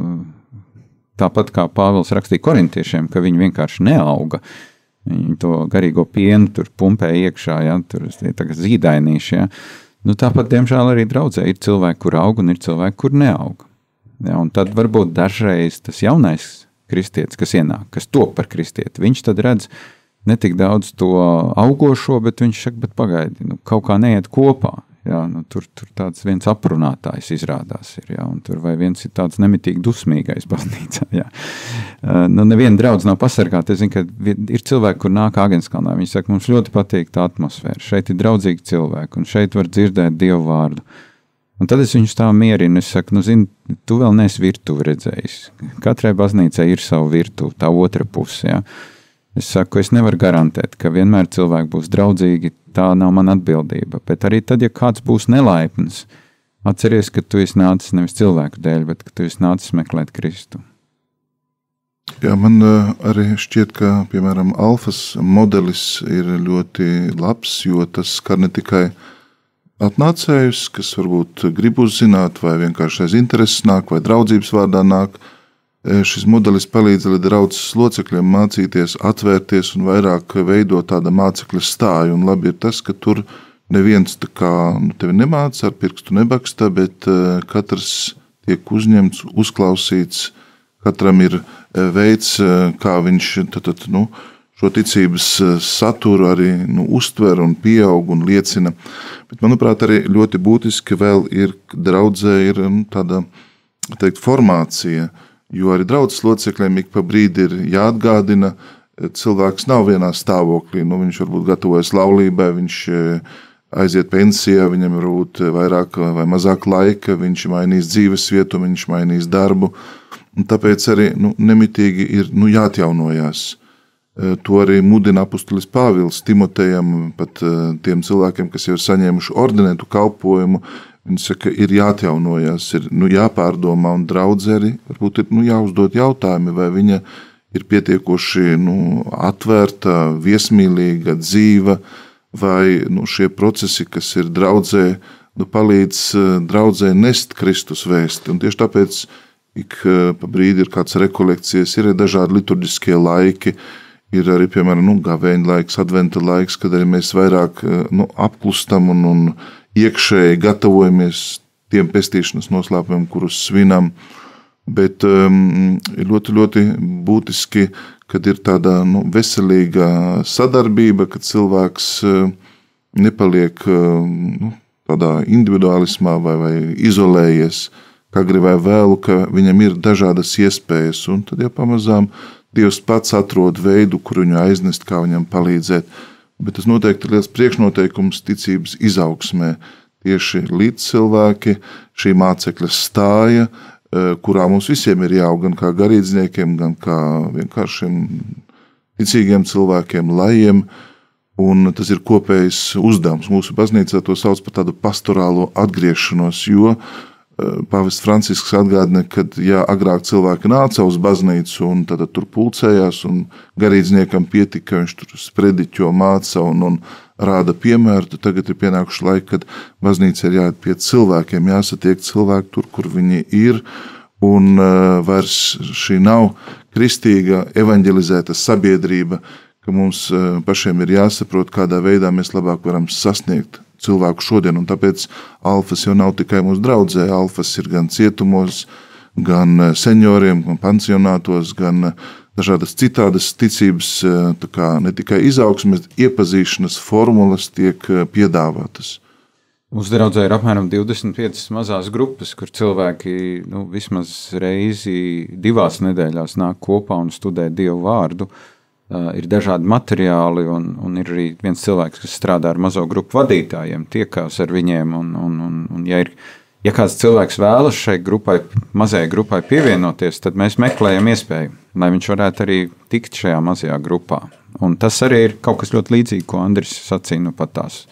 tāpat kā Pāvils rakstīja korintiešiem, ka viņi vienkārši neauga. Viņi to garīgo pienu tur pumpē iekšā, ja, tur ir tagad zīdainīši. Ja. Nu, tāpat, diemžēl, arī draudzē ir cilvēki, kur aug un ir cilvēki, kur neaug. Ja, un tad varbūt dažreiz tas jaunais kristietis, kas ienāk, kas top par kristieti, viņš tad redz ne tik daudz to augošo, bet viņš saka, bet pagaidi, nu, kaut kā neiet kopā. Jā, nu, tur, tur tāds viens aprunātājs izrādās ir, jā, un tur vai viens ir tāds nemitīgi dusmīgais baznīcā, jā. Nu, neviena draudz nav pasargāta, es zinu, ka ir cilvēki, kur nāk Āgenskalnā, viņi saka, mums ļoti patīk tā atmosfēra, šeit ir draudzīgi cilvēki, un šeit var dzirdēt Dievu vārdu. Un tad es viņus tā mierinu, es saku, nu, zini, tu vēl neesi virtuvi redzējis. Katrai baznīcai ir savu virtuvi, tā otra puse, jā. Es saku, es nevaru garantēt, ka vienmēr cilvēki būs draudzīgi, tā nav mana atbildība, bet arī tad, ja kāds būs nelaipns, atceries, ka tu esi nācis nevis cilvēku dēļ, bet ka tu esi nācis meklēt Kristu. Jā, man arī šķiet, ka, piemēram, alfas modelis ir ļoti labs, jo tas skar ne tikai atnācējus, kas varbūt grib uzzināt, vai vienkārši aiz intereses nāk, vai draudzības vārdā nāk. Šis modelis palīdz arī draudzes locekļiem mācīties, atvērties un vairāk veidot tāda mācekļa stāju. Un labi ir tas, ka tur neviens tā kā nu, tevi nemāca, ar pirkstu nebaksta, bet katrs tiek uzņemts, uzklausīts, katram ir veids, kā viņš tad, tad, nu, šo ticības saturu arī nu, uztver un pieaug un liecina. Bet, manuprāt, arī ļoti būtiski vēl ir, draudzē ir nu, tāda, teikt, formācija, jo arī draudzes locekļiem ik pa brīdi ir jāatgādina, cilvēks nav vienā stāvoklī, nu, viņš varbūt gatavojas laulībai, viņš aiziet pensijā, viņam ir varbūt vairāk vai mazāk laika, viņš mainīs dzīves vietu, viņš mainīs darbu, un tāpēc arī nu, nemitīgi ir nu, jāatjaunojās. To arī mudina apustulis Pāvils Timotejam, pat tiem cilvēkiem, kas jau ir saņēmuši ordinētu kalpojumu, Viņi saka, ir jāatjaunojas, ir nu, jāpārdomā, un draudzē arī varbūt ir nu, jāuzdod jautājumi, vai viņa ir pietiekoši nu, atvērta, viesmīlīga, dzīva, vai nu, šie procesi, kas ir draudzē, nu, palīdz draudzē nest Kristus vēsti. Un tieši tāpēc ik pa brīdi ir kāds rekolekcijas, ir dažādi liturģiskie laiki, ir arī, piemēram, nu, gavēņa laiks, adventa laiks, kad arī mēs vairāk nu, apklustam un, un iekšēji gatavojamies tiem pestīšanas noslēpumiem, kurus svinam. Bet um, ir ļoti, ļoti būtiski, kad ir tāda nu, veselīga sadarbība, kad cilvēks uh, nepaliek uh, nu, tādā individualismā vai, vai izolējies, kā gribēja vēlu, ka viņam ir dažādas iespējas, un tad jau pamazām Dievs pats atrod veidu, kur viņu aiznest, kā viņam palīdzēt. Bet tas noteikti ir liels priekšnoteikums ticības izaugsmē. Tieši līdz cilvēki, šī mācekļa stāja, kurā mums visiem ir jāaug, gan kā garīdzniekiem, gan kā vienkāršiem ticīgiem cilvēkiem, lajiem, un tas ir kopējs uzdevums. Mūsu baznīcā to sauc par tādu pastorālo atgriešanos, jo Pāvests Francisks atgādina, ka ja agrāk cilvēki nāca uz baznīcu un tad tur pulcējās un garīdzniekam pietika, viņš tur sprediķo, māca un, un rāda piemēru, tad tagad ir pienākuši laiki, kad baznīca ir jāiet pie cilvēkiem, jāsatiek cilvēki tur, kur viņi ir, un uh, vairs šī nav kristīga, evanģelizēta sabiedrība, ka mums uh, pašiem ir jāsaprot, kādā veidā mēs labāk varam sasniegt cilvēku šodien, un tāpēc alfas jau nav tikai mūsu draudzē, alfas ir gan cietumos, gan senioriem, gan pansionātos, gan dažādas citādas ticības, tā kā ne tikai izaugsmes, iepazīšanas formulas tiek piedāvātas. Mūsu draudzē ir apmēram divdesmit piecas mazās grupas, kur cilvēki nu, vismaz reizi divās nedēļās nāk kopā un studē Dievu vārdu. Uh, ir dažādi materiāli, un, un ir arī viens cilvēks, kas strādā ar mazo grupu vadītājiem, tiekās ar viņiem, un, un, un, un ja, ir, ja kāds cilvēks vēlas šai grupai, mazajai grupai pievienoties, tad mēs meklējam iespēju, lai viņš varētu arī tikt šajā mazajā grupā. Un tas arī ir kaut kas ļoti līdzīgi, ko Andris sacīja nu pat tās.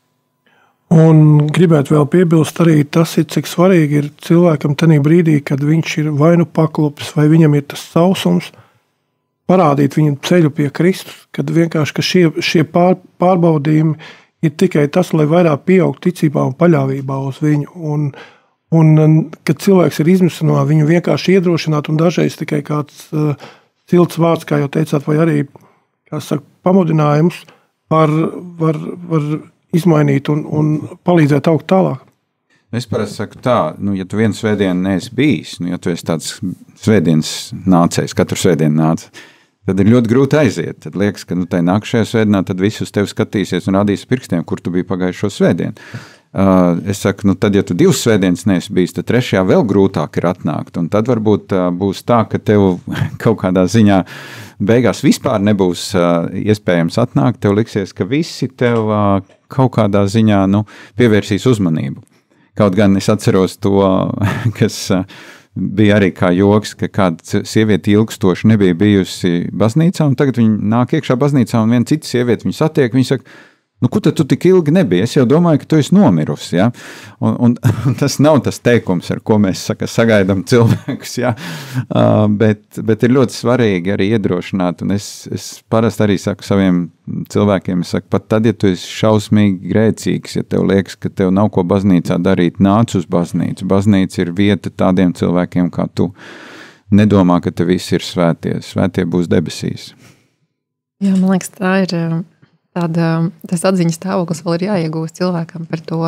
Un gribētu vēl piebilst arī tas, ir, cik svarīgi ir cilvēkam tajā brīdī, kad viņš ir vai nu paklupis, vai viņam ir tas sausums, parādīt viņam ceļu pie Kristus, kad vienkārši ka šie, šie pār, pārbaudījumi ir tikai tas, lai vairāk pieaug ticībā un paļāvībā uz viņu. Un, un kad cilvēks ir izmisumā, viņu vienkārši iedrošināt, un dažreiz tikai kāds uh, silts vārds, kā jau teicāt, vai arī, kā saka, pamudinājums var, var, var izmainīt un, un palīdzēt augt tālāk. Es parasti saku tā, nu, ja tu vienu svētdienu neesi bijis, nu, ja tu esi tāds svētdienas nācējs, katru svētdienu nāc, tad ir ļoti grūti aiziet. Tad liekas, ka nu, tai nākušajā svētdienā tad visi uz tevi skatīsies un rādīs pirkstiem, kur tu biji pagājušo svētdienu. Uh, es saku, nu tad, ja tu divas svētdienas neesi bijis, tad trešajā vēl grūtāk ir atnākt. Un tad varbūt uh, būs tā, ka tev kaut kādā ziņā beigās vispār nebūs uh, iespējams atnākt. Tev liksies, ka visi tev uh, kaut kādā ziņā nu, pievērsīs uzmanību. Kaut gan es atceros to, kas bija arī kā joks, ka kāda sieviete ilgstoši nebija bijusi baznīcā, un tagad viņa nāk iekšā baznīcā, un viena cita sieviete viņu satiek, viņa saka, nu, kur tad tu tik ilgi nebija? Es jau domāju, ka tu esi nomirusi, ja? Un, un, un tas nav tas teikums, ar ko mēs saka, sagaidām cilvēkus, ja? uh, bet, bet ir ļoti svarīgi arī iedrošināt, un es, es parasti arī saku saviem cilvēkiem, es saku, pat tad, ja tu esi šausmīgi grēcīgs, ja tev liekas, ka tev nav ko baznīcā darīt, nāc uz baznīcu. Baznīca ir vieta tādiem cilvēkiem kā tu. Nedomā, ka te visi ir svētie. Svētie būs debesīs. Jā, man liekas, tā ir tāda, tas atziņas stāvoklis vēl ir jāiegūst cilvēkam par to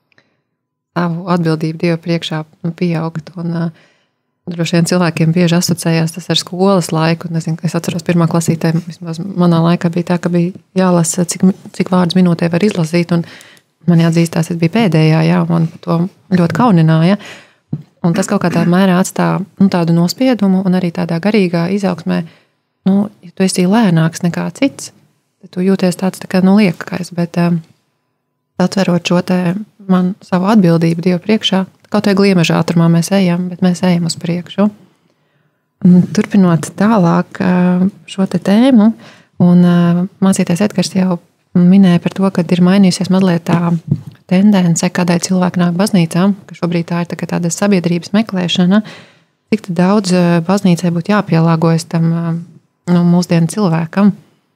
savu atbildību Dievu priekšā pieaugt. Un droši vien cilvēkiem bieži asociējās tas ar skolas laiku. Un es, es atceros pirmā klasītē, vismaz manā laikā bija tā, ka bija jālasa, cik, cik vārdus minūtē var izlasīt. Un man jāatzīstās, es biju pēdējā, jā, man to ļoti kaunināja. Un tas kaut kādā mērā atstāja nu, tādu nospiedumu un arī tādā garīgā izaugsmē, nu, ja tu esi lēnāks nekā cits, tad tu jūties tāds tā kā nu liekais, bet um, atverot šo te man savu atbildību Dievu priekšā, kaut vai gliemeža ātrumā mēs ejam, bet mēs ejam uz priekšu. Un, turpinot tālāk uh, šo te tēmu, un uh, mācītājs Edgars jau minēja par to, ka ir mainījusies mazliet tā tendence, kādēļ cilvēki nāk baznīcā, ka šobrīd tā ir tā tāda sabiedrības meklēšana, cik daudz baznīcai būtu jāpielāgojas tam nu, mūsdienu cilvēkam?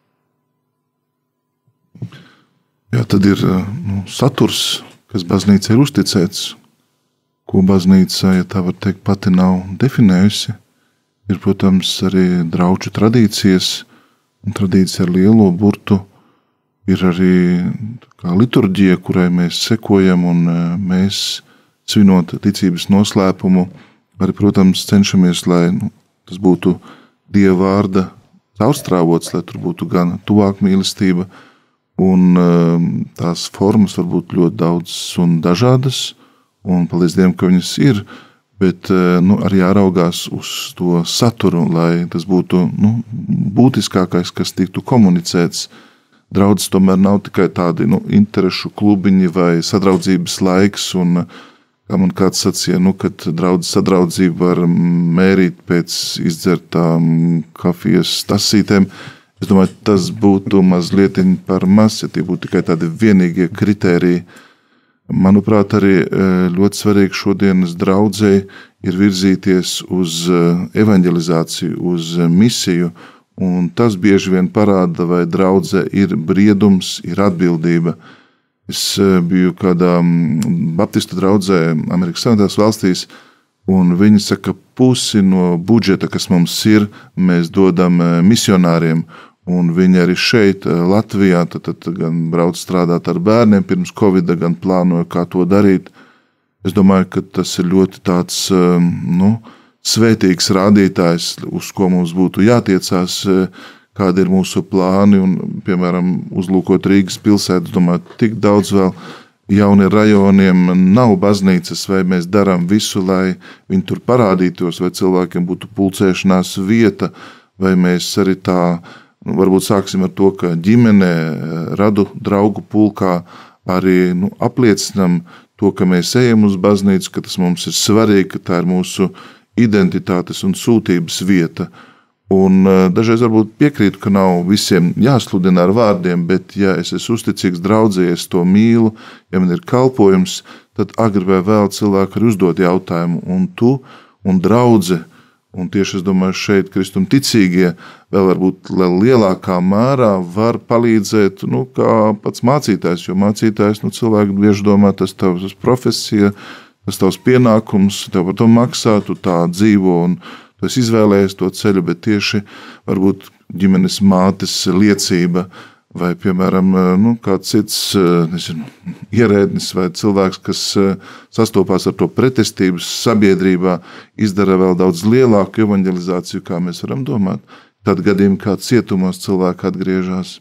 Jā, tad ir nu, saturs, kas baznīca ir uzticēts, ko baznīca, ja tā var teikt, pati nav definējusi. Ir, protams, arī drauču tradīcijas, un tradīcija ar lielo burtu. Ir arī kā liturģija, kurai mēs sekojam, un mēs, svinot ticības noslēpumu, arī, protams, cenšamies, lai nu, tas būtu Dieva vārda caurstrāvots, lai tur būtu gan tuvāk mīlestība, un tās formas var būt ļoti daudz un dažādas, un paldies Dievam, ka viņas ir, bet nu, arī jāraugās uz to saturu, lai tas būtu nu, būtiskākais, kas tiktu komunicēts. Draudzes tomēr nav tikai tādi nu, interešu klubiņi vai sadraudzības laiks, un kā man kāds sacīja, nu, kad draudzes sadraudzība var mērīt pēc izdzertām kafijas tasītēm. Es domāju, tas būtu mazliet par maz, ja tie būtu tikai tādi vienīgie kritēriji. Manuprāt, arī ļoti svarīgi šodienas draudzei ir virzīties uz evanģelizāciju, uz misiju, un tas bieži vien parāda, vai draudze ir briedums, ir atbildība. Es biju kādā baptistu draudzē Amerikas Savienotās valstīs, un viņi saka, pusi no budžeta, kas mums ir, mēs dodam misionāriem. Un viņi arī šeit, Latvijā, tad, tad gan brauc strādāt ar bērniem pirms Covida, gan plānoja, kā to darīt. Es domāju, ka tas ir ļoti tāds nu, svētīgs rādītājs, uz ko mums būtu jātiecās, kādi ir mūsu plāni. Un, piemēram, uzlūkot Rīgas pilsētu, domāju, tik daudz vēl jauni rajoniem nav baznīcas, vai mēs darām visu, lai viņi tur parādītos, vai cilvēkiem būtu pulcēšanās vieta, vai mēs arī tā. Nu, varbūt sāksim ar to, ka ģimene, radu draugu pulkā arī nu, apliecinam to, ka mēs ejam uz baznīcu, ka tas mums ir svarīgi, ka tā ir mūsu identitātes un sūtības vieta. Un dažreiz varbūt piekrītu, ka nav visiem jāsludina ar vārdiem, bet ja es esmu uzticīgs draudzē, es to mīlu, ja man ir kalpojums, tad agri vai vēl cilvēki arī uzdot jautājumu, un tu un draudze. Un tieši es domāju, šeit kristum ticīgie vēl varbūt lielākā mērā var palīdzēt, nu, kā pats mācītājs, jo mācītājs, nu, cilvēki bieži domā, tas tavs profesija, tas tavs pienākums, tev par to maksā, tu tā dzīvo un tu esi izvēlējies to ceļu, bet tieši varbūt ģimenes mātes liecība vai, piemēram, nu, kāds cits, nezinu, ierēdnis vai cilvēks, kas sastopās ar to pretestības sabiedrībā, izdara vēl daudz lielāku evanģelizāciju, kā mēs varam domāt. Tad gadījumā, kā cietumos cilvēki atgriežas.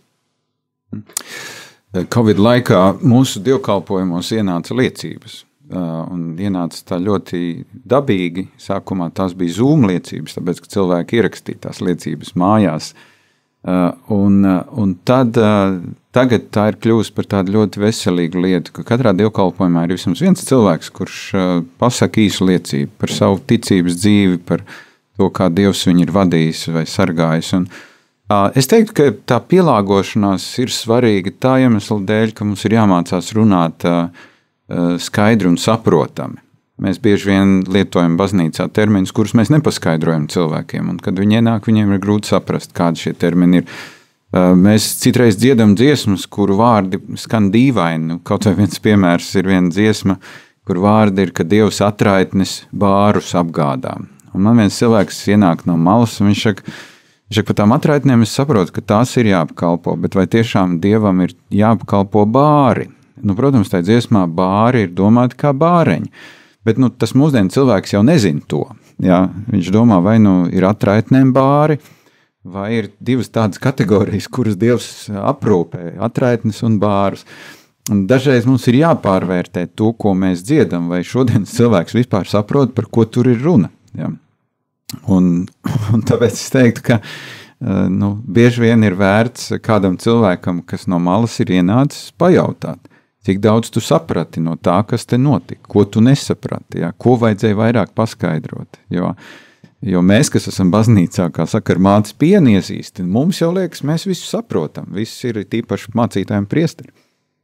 Covid laikā mūsu dievkalpojumos ienāca liecības. Un ienāca tā ļoti dabīgi. Sākumā tās bija Zoom liecības, tāpēc, ka cilvēki ierakstīja tās liecības mājās. Uh, un, uh, un tad uh, tagad tā ir kļuvusi par tādu ļoti veselīgu lietu, ka katrā dievkalpojumā ir vismaz viens cilvēks, kurš uh, pasaka īsu liecību par savu ticības dzīvi, par to, kā Dievs viņu ir vadījis vai sargājis. Un, uh, es teiktu, ka tā pielāgošanās ir svarīga tā iemesla dēļ, ka mums ir jāmācās runāt uh, uh, skaidri un saprotami. Mēs bieži vien lietojam baznīcā terminus, kurus mēs nepaskaidrojam cilvēkiem, un kad viņi ienāk, viņiem ir grūti saprast, kādi šie termini ir. Mēs citreiz dziedam dziesmas, kuru vārdi skan dīvaini. Kaut vai viens piemērs ir viena dziesma, kur vārdi ir, ka Dievs atraitnes bārus apgādām. Un man viens cilvēks ienāk no malas, un viņš saka, viņš saka, par tām atraitnēm es saprotu, ka tās ir jāapkalpo, bet vai tiešām Dievam ir jāapkalpo bāri? Nu, protams, tā dziesmā bāri ir domāti kā bāreņi. Bet nu, tas mūsdienu cilvēks jau nezina to. Jā, viņš domā, vai nu ir atraitnēm bāri, vai ir divas tādas kategorijas, kuras Dievs aprūpē, atraitnes un bārus. Un dažreiz mums ir jāpārvērtē to, ko mēs dziedam, vai šodienas cilvēks vispār saprot, par ko tur ir runa. Jā. Un, un tāpēc es teiktu, ka nu, bieži vien ir vērts kādam cilvēkam, kas no malas ir ienācis, pajautāt. Cik daudz tu saprati no tā, kas te notika, ko tu nesaprati, jā? Ko vajadzēja vairāk paskaidrot. Jo, jo mēs, kas esam baznīcā, kā saka, ar mātes pienu iezīsti, mums jau liekas, mēs visu saprotam, viss ir tīpaši mācītājiem priesteri.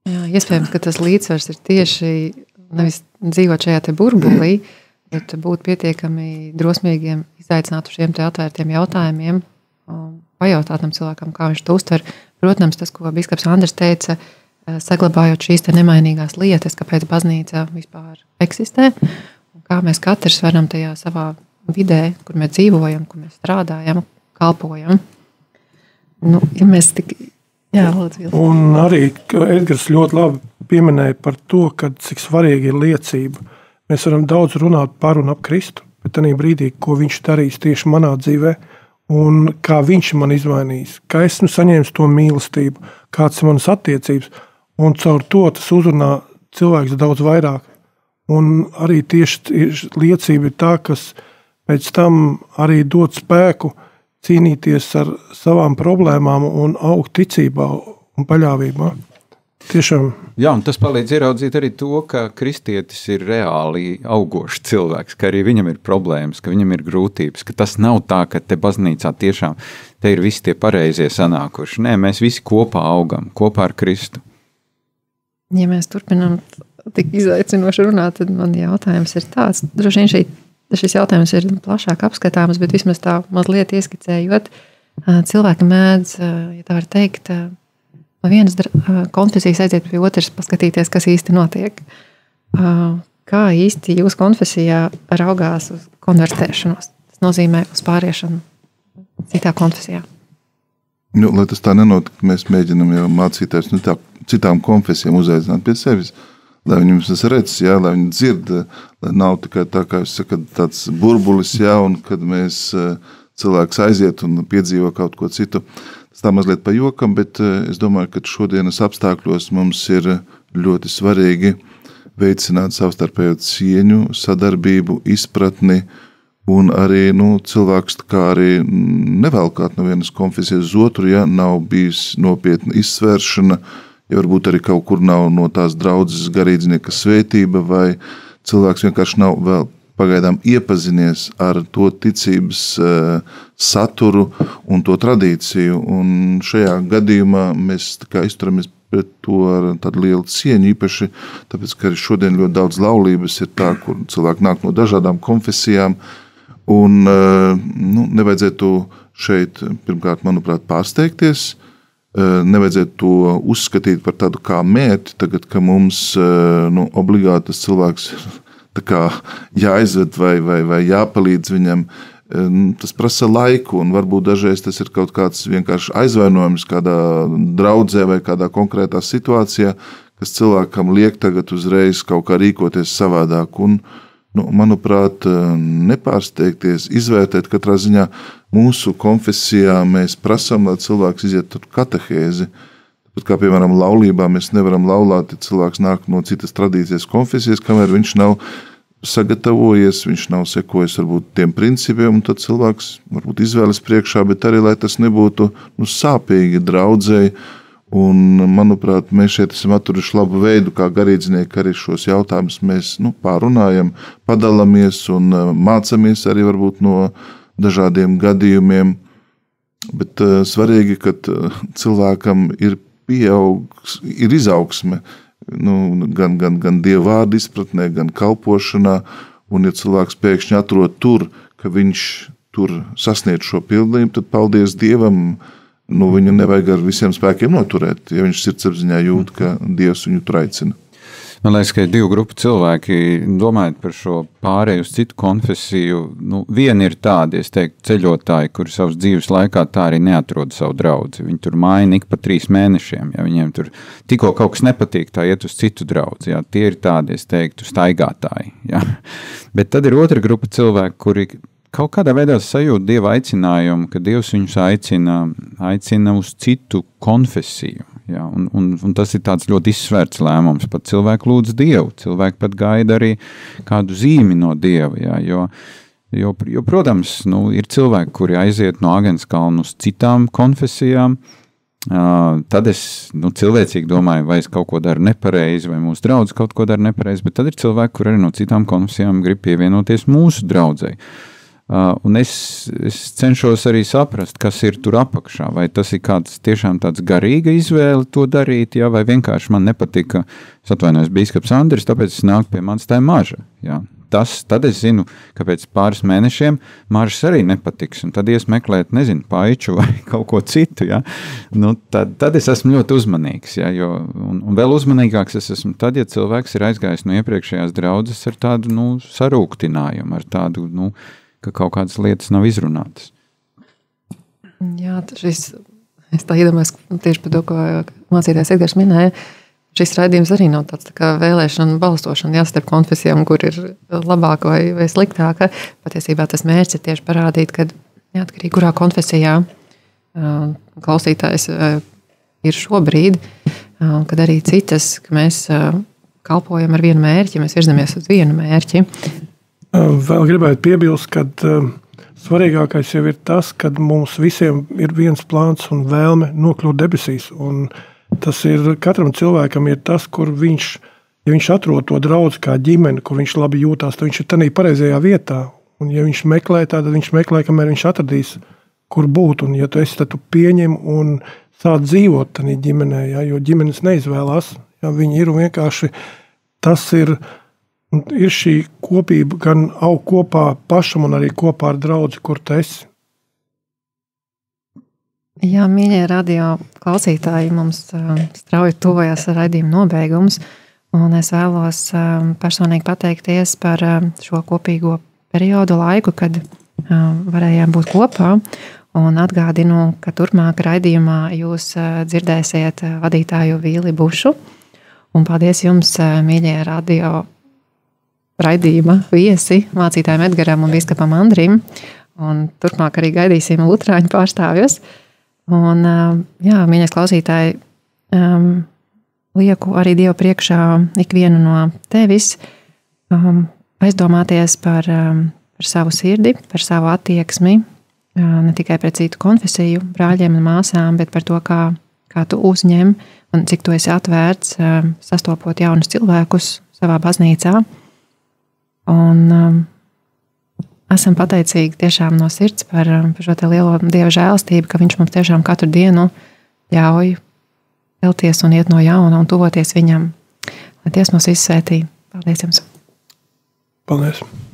Jā, iespējams, ka tas līdzsvars ir tieši nevis dzīvot šajā te burbulī, bet būt pietiekami drosmīgiem, izaicināt uz šiem te atvērtiem jautājumiem, pajautāt tam cilvēkam, kā viņš to uztver. Protams, tas, ko bīskaps Andris teica, saglabājot šīs te nemainīgās lietas, kāpēc baznīca vispār eksistē, un kā mēs katrs varam tajā savā vidē, kur mēs dzīvojam, kur mēs strādājam, kalpojam. Nu, ja mēs tik... Jā, lūdzu, un arī Edgars ļoti labi pieminēja par to, ka cik svarīgi ir liecība. Mēs varam daudz runāt par un ap Kristu, bet tajā brīdī, ko viņš darīs tieši manā dzīvē, un kā viņš man izmainīs, kā esmu saņēmis to mīlestību, kāds ir manas attiecības, un caur to tas uzrunā cilvēks daudz vairāk. Un arī tieši liecība ir tā, kas pēc tam arī dod spēku cīnīties ar savām problēmām un augt ticībā un paļāvībā. Tiešām. Jā, un tas palīdz ieraudzīt arī to, ka kristietis ir reāli augošs cilvēks, ka arī viņam ir problēmas, ka viņam ir grūtības, ka tas nav tā, ka te baznīcā tiešām te ir visi tie pareizie sanākuši. Nē, mēs visi kopā augam, kopā ar Kristu. Ja mēs turpinām tik izaicinoši runāt, tad man jautājums ir tāds. Droši vien šī, šis jautājums ir plašāk apskatāms, bet vismaz tā mazliet ieskicējot, cilvēki mēdz, ja tā var teikt, no vienas konfesijas aiziet pie otras, paskatīties, kas īsti notiek. Kā īsti jūs konfesijā raugās uz konvertēšanos? Tas nozīmē uz pāriešanu citā konfesijā. Nu, lai tas tā nenotika, mēs mēģinam jau mācītājs nu, tā, citām konfesijām uzaicināt pie sevis, lai viņi mums redz, jā, lai viņi dzird, lai nav tikai tā, kā jūs sakat, tāds burbulis, jā, un kad mēs cilvēks aiziet un piedzīvo kaut ko citu. Tas tā mazliet pa jokam, bet es domāju, ka šodienas apstākļos mums ir ļoti svarīgi veicināt savstarpējo cieņu, sadarbību, izpratni un arī nu, cilvēks kā arī nevelkāt no vienas konfesijas uz otru, ja nav bijis nopietna izsvēršana, ja varbūt arī kaut kur nav no tās draudzes garīdznieka svētība vai cilvēks vienkārši nav vēl pagaidām iepazinies ar to ticības uh, saturu un to tradīciju. Un šajā gadījumā mēs kā izturamies pret to ar tādu lielu cieņu, īpaši tāpēc, ka arī šodien ļoti daudz laulības ir tā, kur cilvēki nāk no dažādām konfesijām. Un uh, nu, nevajadzētu šeit, pirmkārt, manuprāt, pārsteigties, uh, nevajadzētu to uzskatīt par tādu kā mērķi, tagad, ka mums uh, nu, obligāti tas cilvēks tā kā jāizved vai, vai, vai jāpalīdz viņam, tas prasa laiku, un varbūt dažreiz tas ir kaut kāds vienkārši aizvainojums kādā draudzē vai kādā konkrētā situācijā, kas cilvēkam liek tagad uzreiz kaut kā rīkoties savādāk. Un, nu, manuprāt, nepārsteigties, izvērtēt katrā ziņā mūsu konfesijā mēs prasam, lai cilvēks iziet tur katehēzi. Tāpat kā, piemēram, laulībā mēs nevaram laulāt, ja cilvēks nāk no citas tradīcijas konfesijas, kamēr viņš nav sagatavojies, viņš nav sekojis varbūt tiem principiem, un tad cilvēks varbūt izvēles priekšā, bet arī, lai tas nebūtu nu, sāpīgi draudzēji. Un, manuprāt, mēs šeit esam atturuši labu veidu, kā garīdznieki arī šos jautājumus mēs nu, pārunājam, padalāmies un mācamies arī varbūt no dažādiem gadījumiem. Bet uh, svarīgi, ka uh, cilvēkam ir pieaugs, ir izaugsme, nu, gan, gan, gan Dieva vārda izpratnē, gan kalpošanā, un ja cilvēks pēkšņi atrod tur, ka viņš tur sasniedz šo pildījumu, tad paldies Dievam, nu, viņu nevajag ar visiem spēkiem noturēt, ja viņš sirdsapziņā jūt, ka Dievs viņu tur aicina. Man liekas, ka divu grupu cilvēki, domājot par šo pārēju uz citu konfesiju, nu, viena ir tādi, es teiktu, ceļotāji, kuri savas dzīves laikā tā arī neatrod savu draudzi. Viņi tur maina ik pa trīs mēnešiem, ja viņiem tur tikko kaut kas nepatīk, tā iet uz citu draudzi, ja. Tie ir tādi, es teiktu, staigātāji, ja. Bet tad ir otra grupa cilvēki, kuri kaut kādā veidā sajūt Dieva aicinājumu, ka Dievs viņus aicina, aicina uz citu konfesiju. Jā, un, un, un tas ir tāds ļoti izsvērts lēmums. Pat cilvēki lūdz Dievu, cilvēki pat gaida arī kādu zīmi no Dieva, jā, jo, jo, jo, protams, nu, ir cilvēki, kuri aiziet no Agenskalna uz citām konfesijām, uh, tad es nu, cilvēcīgi domāju, vai es kaut ko daru nepareizi, vai mūsu draudz kaut ko dara nepareizi, bet tad ir cilvēki, kuri arī no citām konfesijām grib pievienoties mūsu draudzei. Uh, un es, es cenšos arī saprast, kas ir tur apakšā. Vai tas ir kāds tiešām tāds garīga izvēle to darīt, ja? Vai vienkārši man nepatika, es atvainojos, bīskaps Andris, tāpēc es nāku pie manis tā maža. Ja? Tas, tad es zinu, ka pēc pāris mēnešiem mažas arī nepatiks, un tad ies meklēt, nezinu, paiču vai kaut ko citu, ja? Nu, tad, tad es esmu ļoti uzmanīgs, ja? Jo, un, un vēl uzmanīgāks es esmu tad, ja cilvēks ir aizgājis no iepriekšējās draudzes ar tādu, nu, sarūktinājumu, ar tādu, nu, ka kaut kādas lietas nav izrunātas. Jā, šis, es tā iedomājos tieši par to, ko mācītājs Edgars minēja. Šis raidījums arī nav tāds tā kā vēlēšana balstošana, jā, starp konfesijām, kur ir labāka vai, vai sliktāka. Patiesībā tas mērķis ir tieši parādīt, ka neatkarīgi kurā konfesijā uh, klausītājs uh, ir šobrīd, uh, kad arī citas, ka mēs uh, kalpojam ar vienu mērķi, mēs virzamies uz vienu mērķi. Vēl gribētu piebilst, ka uh, svarīgākais jau ir tas, ka mums visiem ir viens plāns un vēlme nokļūt debesīs. Un tas ir katram cilvēkam ir tas, kur viņš, ja viņš atrod to draudzi kā ģimeni, kur viņš labi jūtās, tad viņš ir tādā pareizajā vietā. Un ja viņš meklē, tad viņš meklē, kamēr viņš atradīs, kur būt. Un ja tu esi, tad tu pieņem un sāc dzīvot tādā ģimenē, ja, jo ģimenes neizvēlās. Ja, viņi ir vienkārši, tas ir, ir šī kopība gan aug kopā pašam un arī kopā ar draudzi, kur tu esi. Jā, mīļie radio klausītāji, mums strauji tuvojas raidījuma nobeigums, un es vēlos personīgi pateikties par šo kopīgo periodu laiku, kad varējām būt kopā, un atgādinu, ka turpmāk raidījumā jūs dzirdēsiet vadītāju Vīli Bušu, un paldies jums, mīļie radio raidījuma viesi, mācītājiem Edgaram un biskupam Andrim, un turpmāk arī gaidīsim luterāņu pārstāvjus. Un, jā, mīļais klausītāji, um, lieku arī Dievu priekšā ikvienu no tevis um, aizdomāties par, um, par savu sirdi, par savu attieksmi, uh, ne tikai pret citu konfesiju, brāļiem un māsām, bet par to, kā, kā tu uzņem un cik tu esi atvērts, um, sastopot jaunus cilvēkus savā baznīcā. Un um, esam pateicīgi tiešām no sirds par, par šo te lielo Dieva žēlastību, ka viņš mums tiešām katru dienu ļauj celties un iet no jauna un tuvoties viņam. Lai Dievs mūs visus svētī. Paldies jums! Paldies!